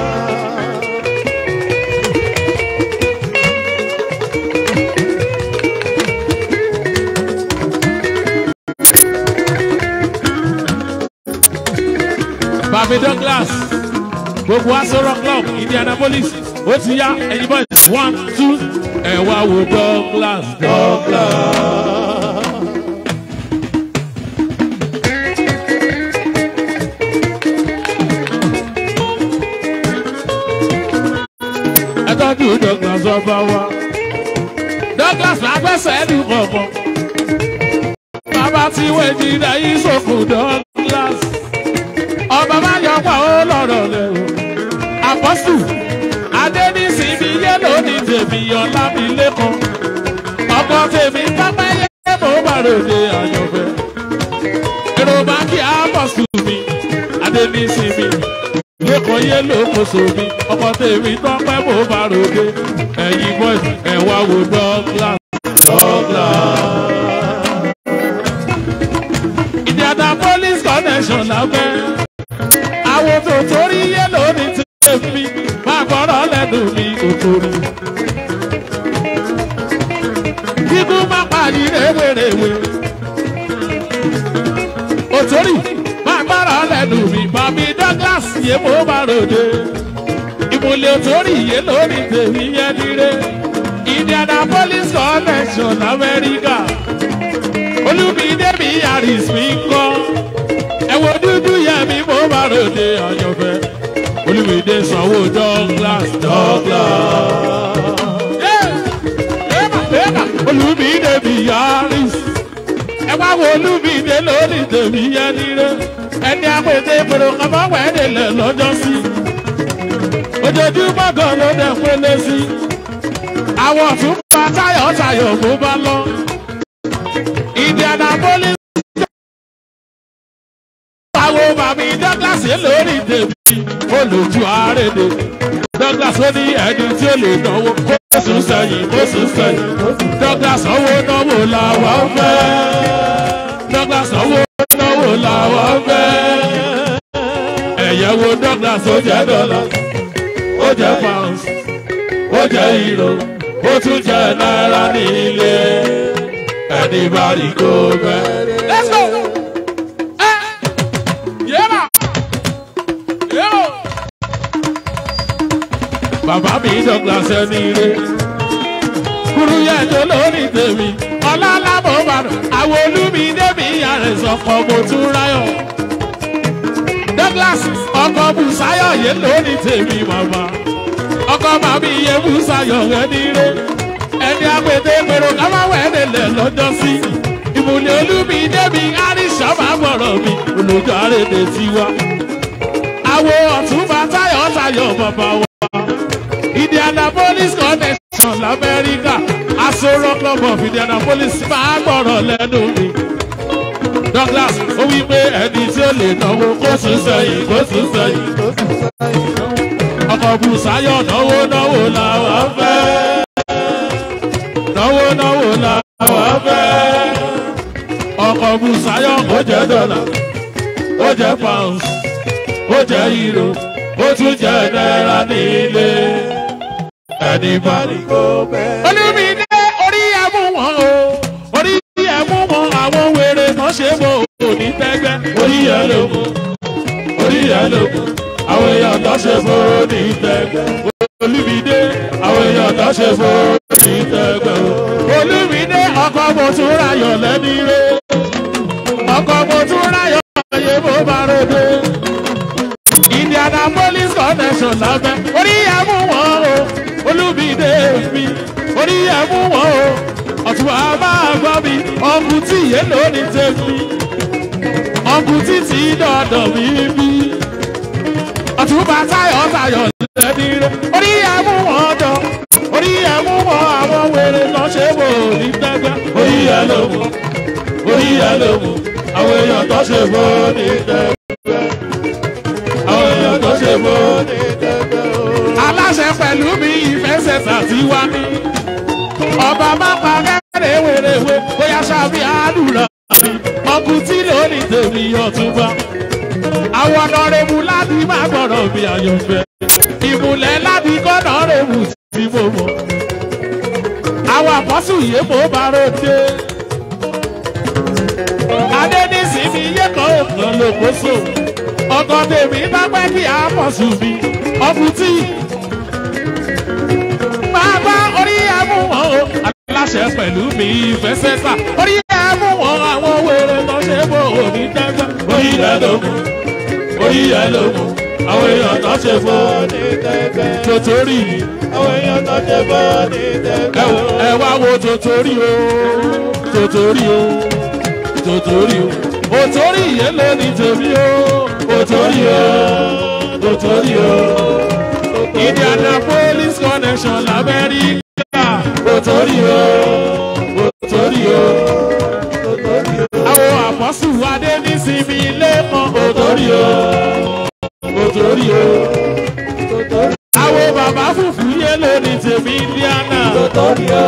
Bàbí Douglas, gbogbo Asọ̀rọ̀ club Indianapolis, ó ti yá ẹ̀yin boys 1, 2, ẹ wá wo Douglas. Ẹ tọ́jú Douglas ọba wa. Douglas máa gbẹ́sẹ̀ ẹ̀dù kọ̀ọ̀kan. Bàbá tí wọ́n ti dá yín sókun Douglas. Ọba máa yọ pa ó lọ́rọ̀ rẹ̀ o. Àpọ́sù Adénísìnmi yé lónìí tèmi Ọlámilékan. Ọkọ tèmi pápá yé mo bá ròde àyànfẹ́. Èrò máa kí àpọ́sù mi Adénísìnmi. Lẹ́kọ̀ọ́ yé lókoṣò mi. Ọkọ tèmi tọ́pẹ́ mo bá ròde. Ẹ̀yin boys ẹ̀ wá wo Douglas. Indianapolis connection lábẹ́. Àwọn tó torí yé lónìí tèmi máa gbọ́dọ̀ lẹ́nu mi kò torí. Kíkú má pàdé rèwerèwe. Òtórí máa gbọ́dọ̀ lẹ́nu mi. Bàbí Douglas yé mo bá ròde. Ìmùlẹ̀ òtórí yé lónìí tèmi yẹn dire. Indianapolis connection l'Amẹ́ríkà. Olúmídé mi Harris mi kọ́. Ẹ̀wọ̀n dúdú yẹ mi mo bá ròde àyànfẹ́. Olúmídé sanwó Douglas. Yeah. Débi Yaris. Ẹ wá wo Olúmídé lórí tèmi yẹn nílé. Ẹni àpètè pèrò kan bá wẹ̀ nílẹ̀ lọ́jọ́ sí. Ojoojúmọ́ gan ló dẹ̀ pélé sí. Àwọn ọ̀tún bá tayọ̀ bó bá lọ. Indianapolis. Àwọn bàbí Douglas lórí tèmi. Olójú àrédè. Douglas ó ní ẹni tí ó lè náwó. Ó sùn sẹ́yìn. Douglas owó náwó làwọn fẹ́. Douglas owó náwó làwọn fẹ́. Ẹ̀yẹ̀wò Douglas ó jẹ́ dọ́là. Ó jẹ́ pounds. Ó jẹ́ euro. Ó tún jẹ́ náírà nílé. Anybody go back. Let's go. Bàbá mi Douglas ẹni rẹ̀. Kúrú yẹjọ lórí tèmi. Ọlọ́lá mo bá dùn. Àwọn Olúmídé mi yàrá ìsọ̀kọ̀ mo tún ráyọ̀. Douglas ọkọ̀ Bùsáyọ̀ yé lórí tèmi màmá. Ọkọ̀ màmí yé Bùsáyọ̀ ẹni rẹ̀. Ẹni àpètè pèrò ká má wẹ̀ nílẹ̀ lọ́jọ́ sí. Ìmùlẹ̀ Olúmídé mi àríṣà máa gbọ̀rọ̀ mi. Olùjọ́ àrèdè tiwa. Àwọn ọ̀túnba Táyọ̀ bàbá wa. Indianapolis connection l'Amẹ́ríkà. Asoro club of Indianapolis máa gbọ̀rọ̀ lẹ́nu mi. Douglas ó wí pé ẹni tí ó lè náwó kó sùn sẹ́yìn. Ọkọ̀ Bùsáyọ̀ náwó làwọn fẹ́. Náwó làwọn fẹ́. Ọkọ̀ Bùsáyọ̀ ó jẹ́ dọ́là. Ó jẹ́ pounds. Ó jẹ́ euro. Ó tún jẹ́ náírà nílé. Anybody go back. Olúmídé orí ẹ̀mú wọn o. Orí ẹ̀mú wọn àwọn wèrè kan ṣe mọ òní tẹ́gbẹ́. Orí ẹ̀ ló mú. Àwọn èèyàn tó ṣe mọ òní tẹ́gbẹ́. Olúmídé àwọn èèyàn tó ṣe mọ òní tẹ́gbẹ́. Olúmídé ọkọ̀ mo tún ráyọ̀ lẹ́ni rẹ̀. Ọkọ̀ mo tún ráyọ̀ ayé mo bá ròde. Indianapolis connection lábẹ́. Orí ẹ̀mú wọn o. Olúmídé mi. Orí ẹ̀mú wọn o. Ọ̀tún àbá gbọ́ mi. Ọkùn tí yé lónìí tèmi. Ọkùn títí dọ̀dọ̀ mi bí. Ọ̀tún bá Táyọ̀ lẹ́ni rẹ̀. Orí ẹ̀mú wọn jọ. Orí ẹ̀mú wọn àwọn wèrè lọ ṣe wò ní tẹ́gbẹ́. Orí ẹ̀ ló mú. Àwọn èèyàn tó ṣe wò ní tẹ́gbẹ́. Aláṣẹ pẹ̀lú mi ìfẹsẹ̀sà tí wá ní. Ọba má pa kẹ́rẹ́ wèrèwé bóyá ṣàbí àdúrà. Ọkùn tí lónìí tèmi Ọ̀túnba. Àwọn ọ̀nàrẹ́bù láti má gbọ́dọ̀ bí àyànfẹ́. Ìmùlẹ̀ láti kọ́nàrẹ́bù tí mo mọ̀. Àwọn àpọ́sù yé mo bá ròde. Adénísìmí yé kan òkan lòkóso. Ọkọ̀ tèmi bá pẹ́ kí a pọ̀ sùn mi. Ọkùn tí máa bá orí ẹ̀mú wọn o. Aláṣẹ pẹ̀lú mi ìfẹsẹ̀sà. Orí ẹ̀mú wọn àwọn wèrè lọ ṣe bò ní tẹ́gbẹ́. Orí ẹ̀ ló mú. Àwọn èèyàn tó ṣe bò ní tẹ́gbẹ́. Tòtòrí. Àwọn èèyàn tó ṣe bò ní tẹ́gbẹ́. Ẹ wá wo tòtòrí o. Òtórí yẹn ló ní tèmi o. Òtórí o. Indianapolis connection l'Amẹ́ríkà. Òtórí o. Àwọn àpọ́sù Adénísìmí lẹ́kọ̀ọ́. Òtórí o. Àwọn bàbá fùfú yẹn ló ní tèmi Indiana. Òtórí o.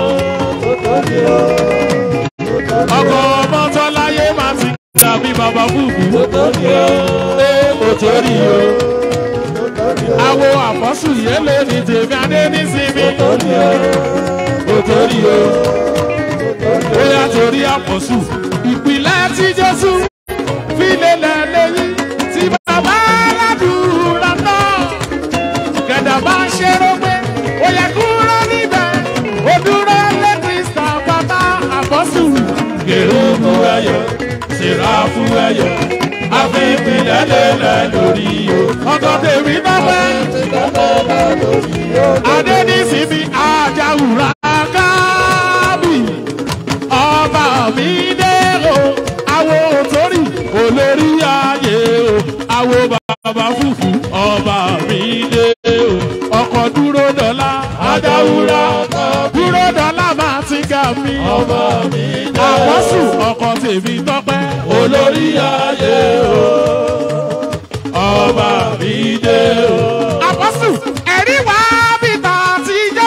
Ọkọ̀ ọmọ Tọ́láyé máa ti dàbí bàbá fùfú. Òtórí o. Àwọn àpọ́sù yẹn lè ní tèmi Adénísìmí. Òtórí o. Bóyá torí àpọ́sù. Ìpìlẹ̀ tí Jésù fi lélẹ̀ lẹ́yìn tí bàbá aládùúrà náà. Gẹ̀dà bá ń ṣe rógbé, ó yẹ kúrò níbẹ̀. Ó dúró lé Kristà bàbá àpọ́sù. Gèrò fún ẹyọ, ṣèrà fún ẹyọ. Àfihàn lélẹ̀ lórí o. Ọkọ̀ tèmi náà pẹ́. Adénísìmí Àjàwùrà Kábì. ọkọ̀ dúró dọ́là adáwúrà dúró dọ́là máa ti ga mi àpọ́sù ọkọ̀ tèmi tọ́pẹ́ olórí ayé o ọba mi dé o. àpọ́sù ẹ̀rí wá bí ta ti yọ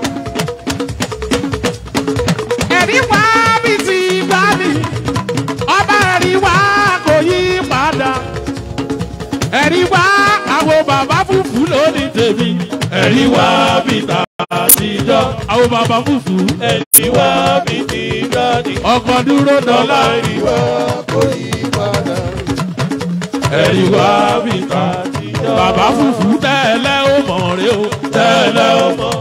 ẹ̀rí wá bí ti gbá mi ọba ẹ̀rí wá kò yí padà ẹ̀rí wá àwọn bàbá fùfú lónìí tèmi ẹ̀rí wá bí ta ti yọ àwọn bàbá fùfú ẹ̀rí wá bí ti gbani. ọkọ̀ dúró dọ́là ẹ̀rí wá kò yí padà. ẹ̀rí wá bí ta ti yọ. bàbá fùfú tẹ́lẹ̀ ó mọ̀ rẹ o tẹ́lẹ̀ ó mọ̀.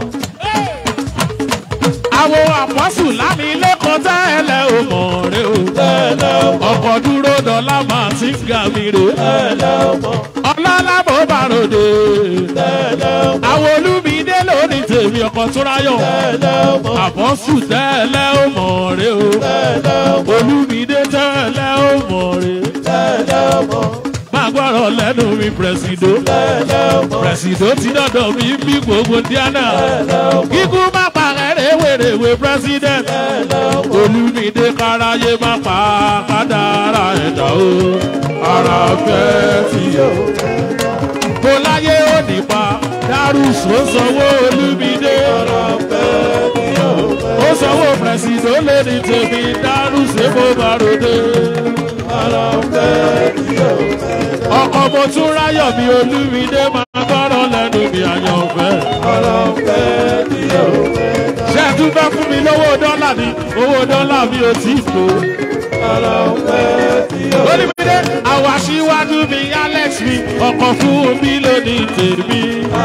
àwọn àpọ́sù lámìlẹ́kọ̀ọ́ tẹ́lẹ̀ ó mọ̀ rẹ o tẹ́lẹ̀ ó mọ̀. ọkọ̀ dúró dọ́là máa ti ń ga mi rè tẹ́lẹ̀ ó mọ̀. ọlọ́lá bó bá ròde tẹ́lẹ̀ ó mọ̀. àwọn olúmídé lónìí tèmi ọkọ̀ tó ráyọ̀ tẹ́lẹ̀ ó mọ̀. àpọ́sù tẹ́lẹ̀ ó mọ̀ rẹ o tẹ́lẹ̀ ó mọ̀. olúmídé tẹ́lẹ̀ ó mọ̀ rẹ tẹ́lẹ̀ ó mọ̀. máa gbọ́rọ̀ lẹ́nu mi pẹ̀sìdó tẹ́lẹ̀ ó mọ̀. pẹ̀sìdó ti dọ̀dọ̀ mi bí gbogbo díánà kíkú má pa rèwerèwe president olúmídé káráyé má pa kádàrá ẹ̀dá o ara fẹ́ ti yọ. kó láyé ó nípa dárúsù ó sanwó olúmídé ó sanwó pẹ̀sìdó lónìí tèmi dárúsù èbó bá ròde. ọkọ̀ mo tún ráyọ̀ mi olúmídé máa gbọ́rọ̀ lẹ́nu mi àyànfẹ́. ṣé ẹ tún fẹ́ fún mi lówó dọ́là ni owó dọ́là mi ò tí ì tó. olúmídé àwọn aṣíwájú mi alex mi ọkọ̀ fún mi lónìí tèmi.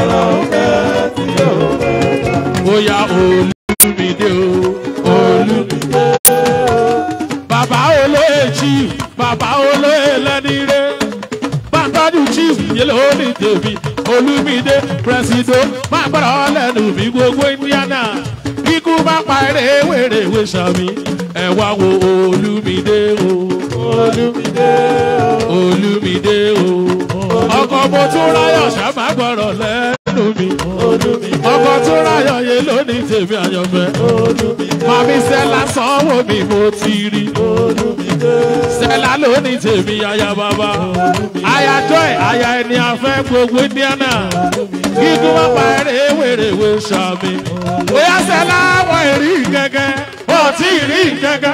bóyá olúmídé o olúmídé. bàbá olóyè chief bàbá olóyè lẹ́nire bàtọ́jú chief yẹlẹ òní tèmi olúmídé pẹ̀sìdó má gbọ́dọ̀ lẹ́nu mi gbogbo indiana ikú má pa eré wèrèwé sàmì ẹ wá wo olúmídé o olúmídé o olúmídé o ọkọ̀ mo tún ráyọ̀ ṣàmà gbọ́dọ̀ lẹ́nu mi ọkọ̀ tún ráyọ̀ yẹ lónìí tèmi àyànfẹ́ màmí sẹ́lá sanwó mi mo ti rí sẹ́lá lónìí tèmi aya bàbá aya joy aya ẹni afẹ́ gbogbo indiana kíkú má pa eré wèrèwé sàmì bóyá sẹ́lá wọ́n èrí gẹ́gẹ́ wọ́n ti rí gẹ́gẹ́.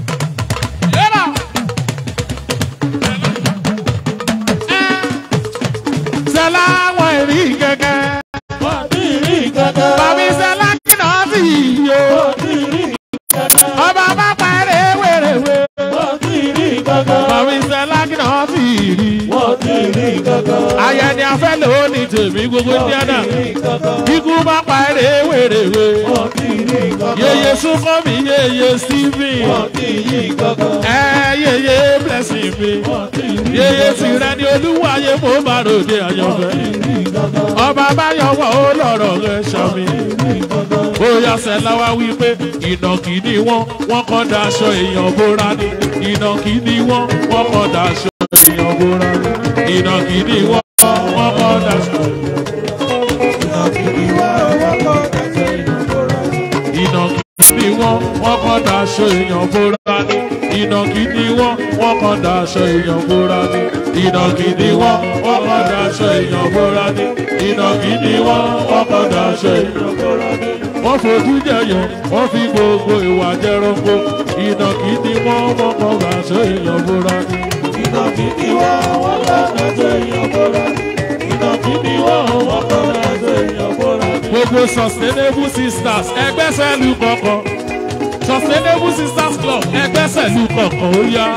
sẹ́lá wọ́n èrí gẹ́gẹ́ bàbí sẹ́lá kí náà sì yó ọba bá pa eré wèrèwé bàbí sẹ́lá kí náà sì rí ayẹni afẹ́ lónìí tèmi gbogbo indiana kíkú bá pa eré wèrèwé yeye súnkọ́ mi yeye steven yeye blessing mi yeye tìrẹ ni olúwayé mo bá ròde àyànfẹ́ ọba báyọ̀wọ̀ ó lọ̀rọ̀ rẹ̀ sàmì bóyá sẹ́lá wá wí pé ìnàkí ni wọ́n kọ́ daṣọ èèyàn bóra ní ìnàkí ni wọ́n kọ́ daṣọ èèyàn bóra ní ìnàkí ni wọ́n kọ́ daṣọ ìnàkí ni wọ́n kọ́ daṣọ èèyàn bóra ní ìnàkí ni wọ́n kọ́ daṣọ èèyàn bóra ní ìnàkí ni wọ́n kọ́ daṣọ èèyàn bóra ní ìnàkí ni wọ́n kọ́ daṣọ èèyàn bóra ní. wọ́n fojú jẹyọ wọ́n fi gbogbo ìwà jẹranko ìnàkí ni wọ́n kọ́ daṣọ èèyàn bóra ní. ìnàkí ni wọ́n kọ́ daṣọ èèyàn bóra ní. ìnàkí ni wọ́n kọ́ daṣọ èèyàn bóra ní. gbogbo sustainable sisters ẹgbẹ́ sẹ́lù kọ̀ọ̀kan. Sustainable Sisters Club ẹgbẹ́ sẹ̀lú kọ̀ọ̀kan ó yá.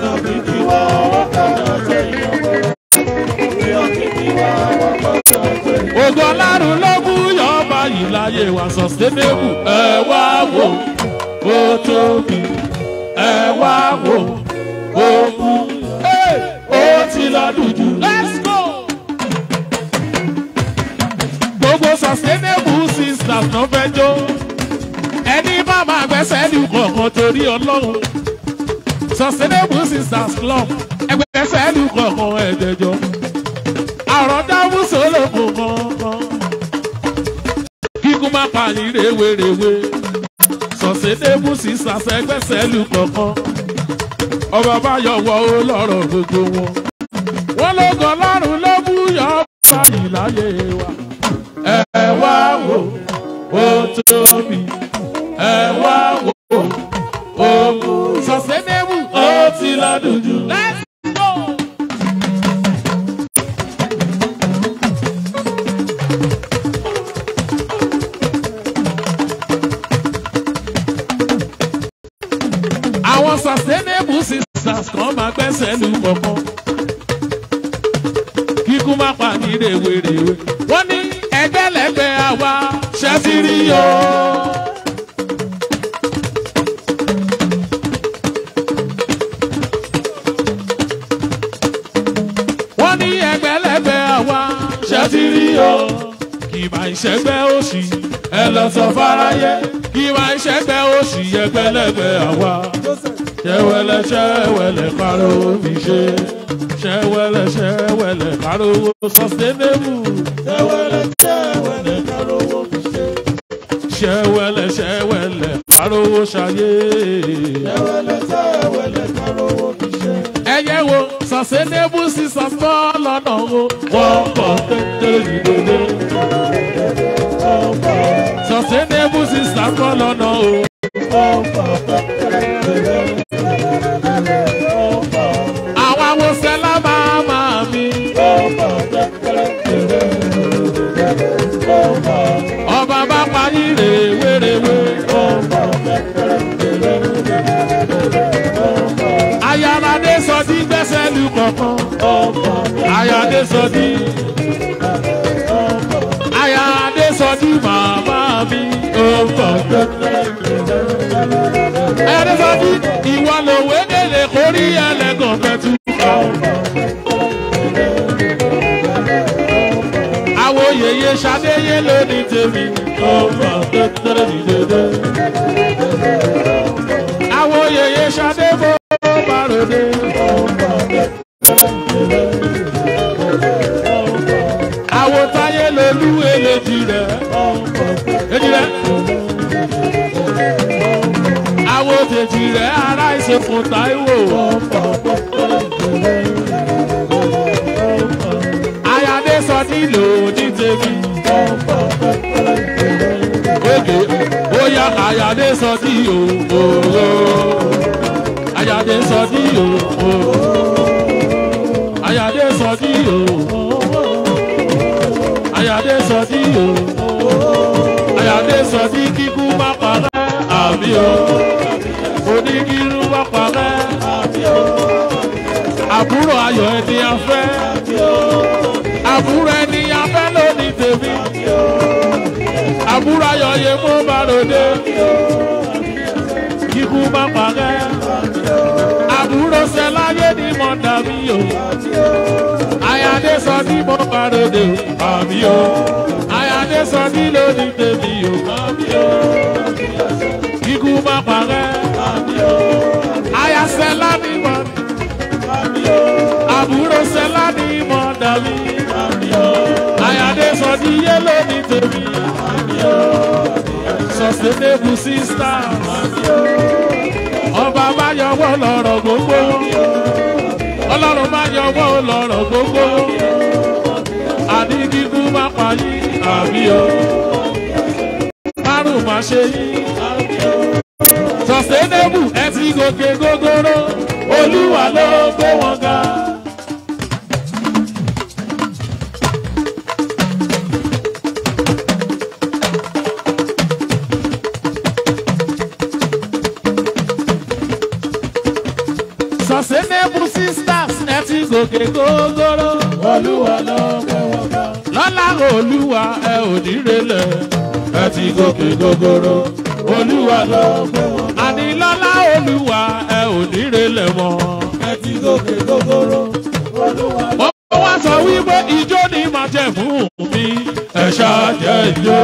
Ògo Ọlọ́run ló mú yọ̀ọ̀bá yìí láyé wa Sustainable. Ẹ wá wò ó tóbi, ẹ wá wò ó kú, ó ti lọ́dún jù. Let's go! Gbogbo Sustainable Sisters náà fẹ́ jó. Ẹni bá máa gbẹ́sẹ̀ ní kọ̀ọ̀kan torí Ọlọ́run. Sustainable Sisters Club ẹgbẹ́sẹ̀ ní kọ̀ọ̀kan ẹ̀jẹ̀jọ́. Àròdáwù sólòkò kọ̀ọ̀kan. kíkú má pa ní rèwerèwe sọ̀sẹ̀débù sí sàṣẹ́gbẹ́sẹ̀lú kọ̀ọ̀kan ọba bá yọ̀wọ́ ó lọ́rọ̀ gbogbo wọn. wọ́n ló gan lọ́rùn ló bú yọ báyìí láyé wa. ẹ wá wò ó tóbi ẹ wá wò ó kú sọ̀sẹ̀débù ó ti lọ́dún jù. Let's go. àwọn sustainable sisters kan máa gbẹ́sẹ̀ lù kọ̀ọ̀kan kíkú má pa ní rèwerèwe wọ́n ní ẹgbẹ́lẹ́gbẹ́ àwa ṣe ti rí o. wọ́n ní ẹgbẹ́lẹ́gbẹ́ àwa ṣe ti rí o. kì máa ń ṣẹgbẹ́ òṣì ẹ lọ sọ fáráyé kì máa ń ṣẹgbẹ́ òṣì ẹgbẹ́lẹ́gbẹ́ àwa. ṣẹ́wẹ́lẹ́ ṣẹ́wẹ́lẹ́ káró fi ṣe ṣẹ́wẹ́lẹ́ ṣẹ́wẹ́lẹ́ káró sustainable. ṣẹ́wẹ́lẹ́ ṣẹ́wẹ́lẹ́ káró fi ṣe ṣẹ́wẹ́lẹ́ ṣẹ́wẹ́lẹ́ káró ṣayé. ṣẹ́wẹ́lẹ́ ṣẹ́wẹ́lẹ́ káró fi ṣe. ẹyẹ wo sustainable sísan bọ́ lọ́nà o. wọ́n kọ́ tẹ́tẹ́ ìdòdó. sustainable sísan bọ́ lọ́nà o. àwọn awosẹ́lá máa mi. ọba bá parí rèwerèwe. ayáradé sọ di gbẹ́sẹ̀ lù kọ̀ọ̀kan. ayáradé sọ di. ayáradé sọ di màmá mi. ayáradé sọ di ìwọ lòwe délé kórí ẹlẹ́gàn pẹ̀tù. àwọn yèyé ṣadéyé lónìí tèmi. àwọn yèyé ṣadé bó bá ròde. àwọn táyé lolú èlejì rẹ̀. èjì rẹ̀. àwọn tèjì rẹ̀ ará ìṣèkùn Táíwò. ayáde sọ nílò ní tèmi. oge bóyá ayáde sọ ní òwò. ayáde sọ ní òwò. ayáde sọ ní òwò. ayáde sọ ní òwò. ayáde sọ ní kíkú má parẹ́ àbí o. oníkírú má parẹ́ àbí o. àbúrò ayọ̀ ẹni afẹ́. àbúrò ẹni afẹ́ lónìí tèmi. àbúrò ayọ̀ yẹ mú bàròdé. kíkú má parẹ́. àbúrò sẹ́láyé ni mo dàbí o. ayáde sọ ní mo bàròdé àbí o. ayáde sọ ní lónìí tèmi o. kíkú má parẹ́. aya sẹ́lá ni mo àbúrò sẹ́lá ni mo dàbí. ayáde sọ ní yé lónìí tèmi. sustainable sisters. ọba bá yọwọ́ lọ́rọ̀ gbogbo. ọlọ́run bá yọwọ́ lọ́rọ̀ gbogbo. àní kíkú má pa yín àbí o. márùn má ṣe yín. sustainable ẹ ti gòkè gógóró. olúwa ló gbé wọn ga. sustainable sisters ẹ ti gòkè gógóró. olúwa ló gbé wọn ga. lọ́lá olúwa ẹ ò ní relẹ̀. ẹ ti gòkè gógóró. olúwa ló gbé wọn ga. àní lọ́lá olúwa ẹ ò ní relẹ̀ mọ́. ẹ ti gòkè gógóró. olúwa ló. ó wá sọ wípé ijó ni màá jẹ fún mi. ẹ ṣáà jẹ́ ijó.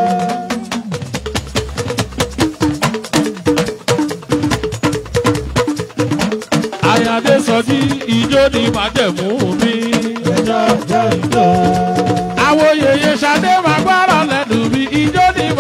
ayáde sọ ní ijó ni màjẹ̀mú mi. àwọn yèyé ṣadé máa gbọ́rọ̀ lẹ́nu mi. ijó ni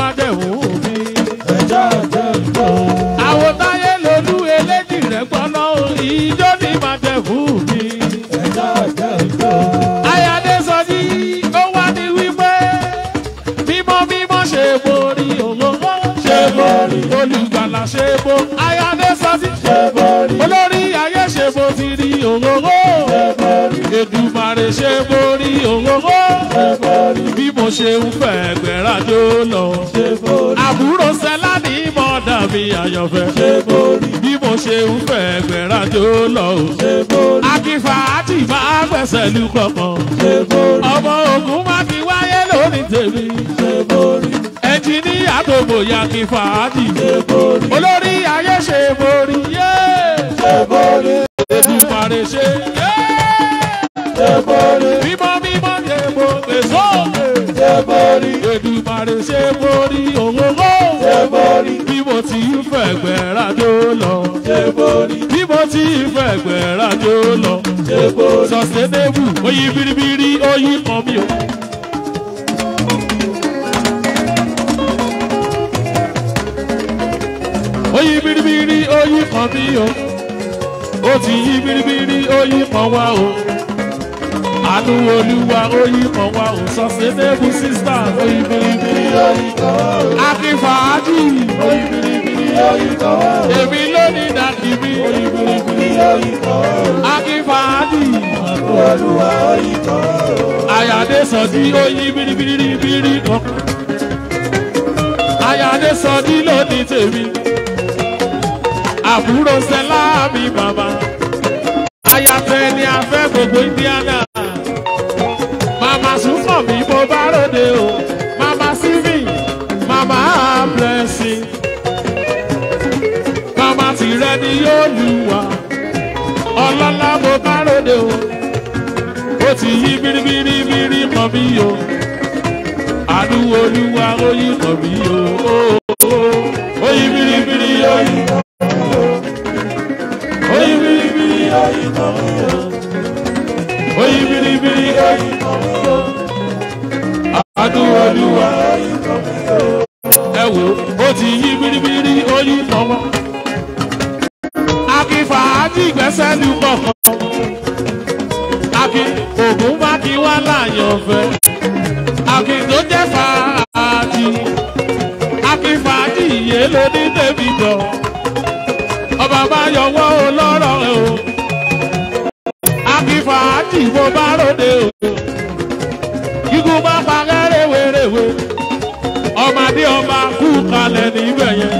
ṣe borí ògógó. Ṣe borí. Olùgbàlà ṣe bo. Ayáde sọ́sí. Ṣe borí. Olórí ayé ṣe bo ti rí ògógó. Ṣe borí. Èdùmàrè ṣe borí ògógó. Ṣe borí. Bí mo ṣe ń fẹ́ gbẹ̀ràjò lọ. Ṣe borí. Àbúrò Sẹ́lá ní mọ́dà mi àyànfẹ́. Ṣe borí. Bí mo ṣe ń fẹ́ gbẹ̀ràjò lọ. Ṣe borí. Akínfà àti máa gbẹ̀sẹ̀ lù kọ̀ọ̀kan. Ṣe borí. Ọmọ ogun máa ti wáyé lónìí tèmi. Ṣe borí. Ẹnjìníyà tó bòyá kí fàájì. Ṣe borí. Olórí ayé ṣe borí. Ṣe borí. Èdùmàrè ṣe. Ṣe borí. Mímọ́ mímọ́ ṣe borí. Sóòkè. Ṣe borí. Èdùmàrè ṣe borí. Òwòwò. Ṣe borí. Bí mo ti ń fẹ́ gbẹ̀ràjò lọ. Ṣe borí. Bí mo ti ń fẹ́ gbẹ̀ràjò lọ. Ṣe borí. Sustainable. Oyin biribiri oyin kan mi o. Oyin biribiri oyin kan mi o. Ó ti yí biribiri oyin kan wá o. Àánú Olúwa oyin kan wá o. Sustainable sisters oyin biribiri oyin kan wá o. Akínfàájì oyin biribiri oyin kan wá o. Èmi lónìí dàdí mi oyin biribiri oyin kan wá o. Akínfàájì àánú Olúwa oyin kan wá o. Àyàdé sọ̀dí oyin biribiri kan. Àyàdé sọ̀dí lónìí tèmi. Àbúrò Sẹ́lá mi bàbá. Ayàtẹ̀ ni a fẹ́ gbogbo Indiana. Màmá súnmọ̀ mi mo bá ròde o. Màmá Sífì, màmá Blessing. Màmá tìrẹ ni yóò lù wá. Ọlọ́lá mo bá ròde o. Ó ti yí biribiri kan mi o. Àánú Olúwa ó yí kan mi o. Ó yí biribiri ó yí kan. Oyin biribiri oyin kan mi o. Oyin biribiri oyin kan mi o. Àánú Olúwa oyin kan mi o. Ẹ wo, ó ti yí biribiri oyin kan wọ́n. Akínfàájì gbẹ́sẹ̀ lù kọ̀ọ̀kan. Akin ògùn bá kí wá láàyàn fẹ́. Akin tó jẹ́ fàájì. Akínfàájì yé ló ní tèmi jọ. Ọba bá yọwọ́ olóró o. Akínfàájì mo bá ròde o. Kíkú bá pa rẹ́rẹ́wẹ́rẹ́wẹ́. Ọmọdé ọba kú kalẹ̀ níbẹ̀ yẹn.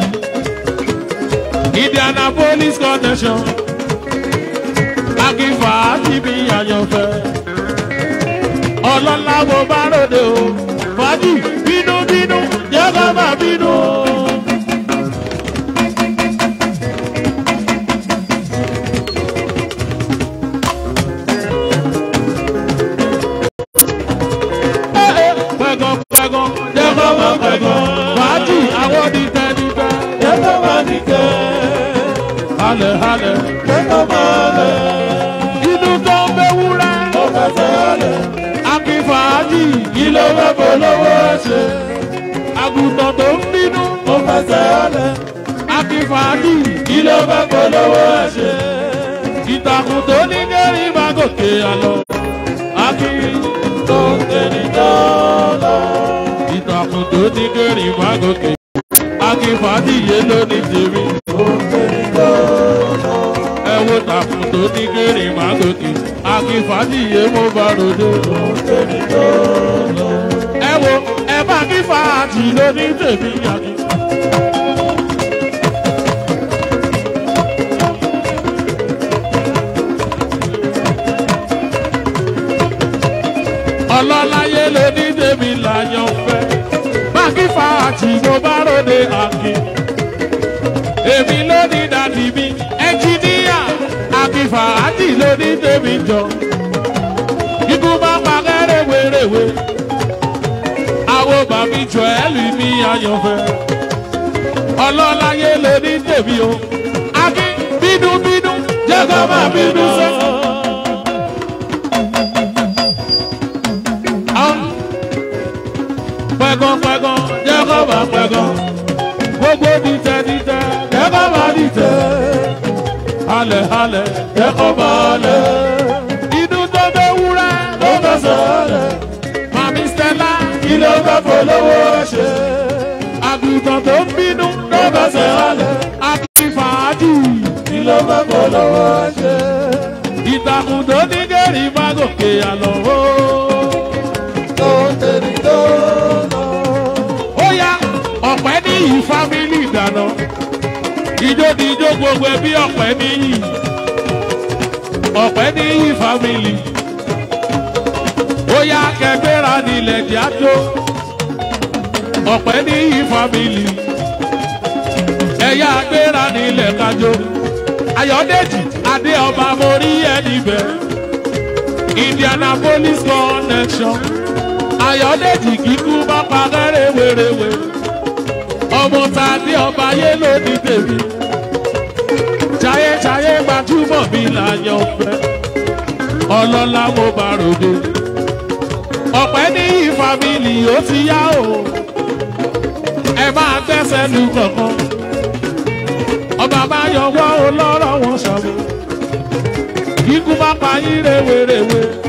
Indianapolis connection. Akínfàájì mi àyànfẹ́. Ọlọ́lá mo bá ròde o. Fàájì bínúbínú jẹ́ ká má bínú. Fàájì àwọn dìtẹ̀ jẹ́kọ̀ máa dìtẹ̀. Halẹ̀ halẹ̀ jẹ́kọ̀ máa lẹ̀. Inú tó ń bẹ wúrẹ́ ó fẹsẹ̀ halẹ̀. Akínfàájì kí ló fẹ́ polówó ṣe. Àgùntàn tó ń bínú ó fẹsẹ̀ halẹ̀. Akínfàájì kí ló fẹ́ polówó ṣe. Ìtàkùn tó ní kẹ́rì bá gòkè àlọ́. Akin tó ń tẹ̀lé dọ́là. Ìtàkùn tó ní kẹ́rì bá gòkè. Akínfàájì yé ló ní tèmi. Ẹ wo tàkùn tó ní kẹ́rì bá gòkè. Akínfàájì yé mo bá ròde. Ẹ wo ẹ bá Akínfàájì ló ní tèmi yàgì. Ọlọ́láyé ló ní tèmi láyọ̀ fẹ́. Akínfàájì mo bá ròde Akin. Èmi ló ní dàdí mi. Ẹnjìníyà Akínfàájì ló ní tèmi jọ. Ikú bá pa rẹ́rẹ́wẹ́rẹ́wẹ́. Àwọn bàbí jọ ẹ̀lì mi àyànfẹ́. Ọlọ́láyé ló ní tèmi o. Akin bínúbínú jẹ́ kó máa bínú sọ́kàn. Pẹ̀gàn jẹ́ kó máa pẹ̀gàn. Gbogbo dìtẹ̀ jẹ́ kó máa dìtẹ̀. Halẹ̀ halẹ̀ jẹ́ kó máa lẹ̀. Inú tó bẹ wúrẹ́ ló fẹsẹ̀ halẹ̀. Màmí Stella kí ló fẹ́ polówó ṣe. àgùntàn tó ń bínú ló bẹ̀sẹ̀ halẹ̀ àti fàájì kí ló máa kó lọ́wọ́ ṣe. ìtàkùn tó ní kẹ́rì má gòkè àlọ́ o. tó tẹ̀lé tó lọ. ó yá ọ̀pẹ́ níyì fámílì dáná ijó ni ijó gbogbo ẹbí ọ̀pẹ́ níyì ọ̀pẹ́ níyì fámílì ó yá kẹgbẹ́ra nílẹ̀ díàdó ọ̀pẹ́ níyì fámílì ẹ̀yà gbéra nílẹ̀ kájọ Ayọ̀dèjì adé ọba morí ẹni bẹ̀ Indianapolis connection Ayọ̀dèjì kíkú bá parẹ́ rèwerèwe ọmọ tàdé ọba yé lónìí tèmi jayéjayé gbajúmọ̀ mi làyàn fẹ́ ọlọ́lá mo bá ròde ọ̀pẹ́ níyì fámílì ó ti yá o ẹ máa gbẹ́sẹ̀ lu kọ̀ọ̀kan ọba máa yọwọ́ olóró wọn ṣàmì kíkú bá pa yín rèwerèwe.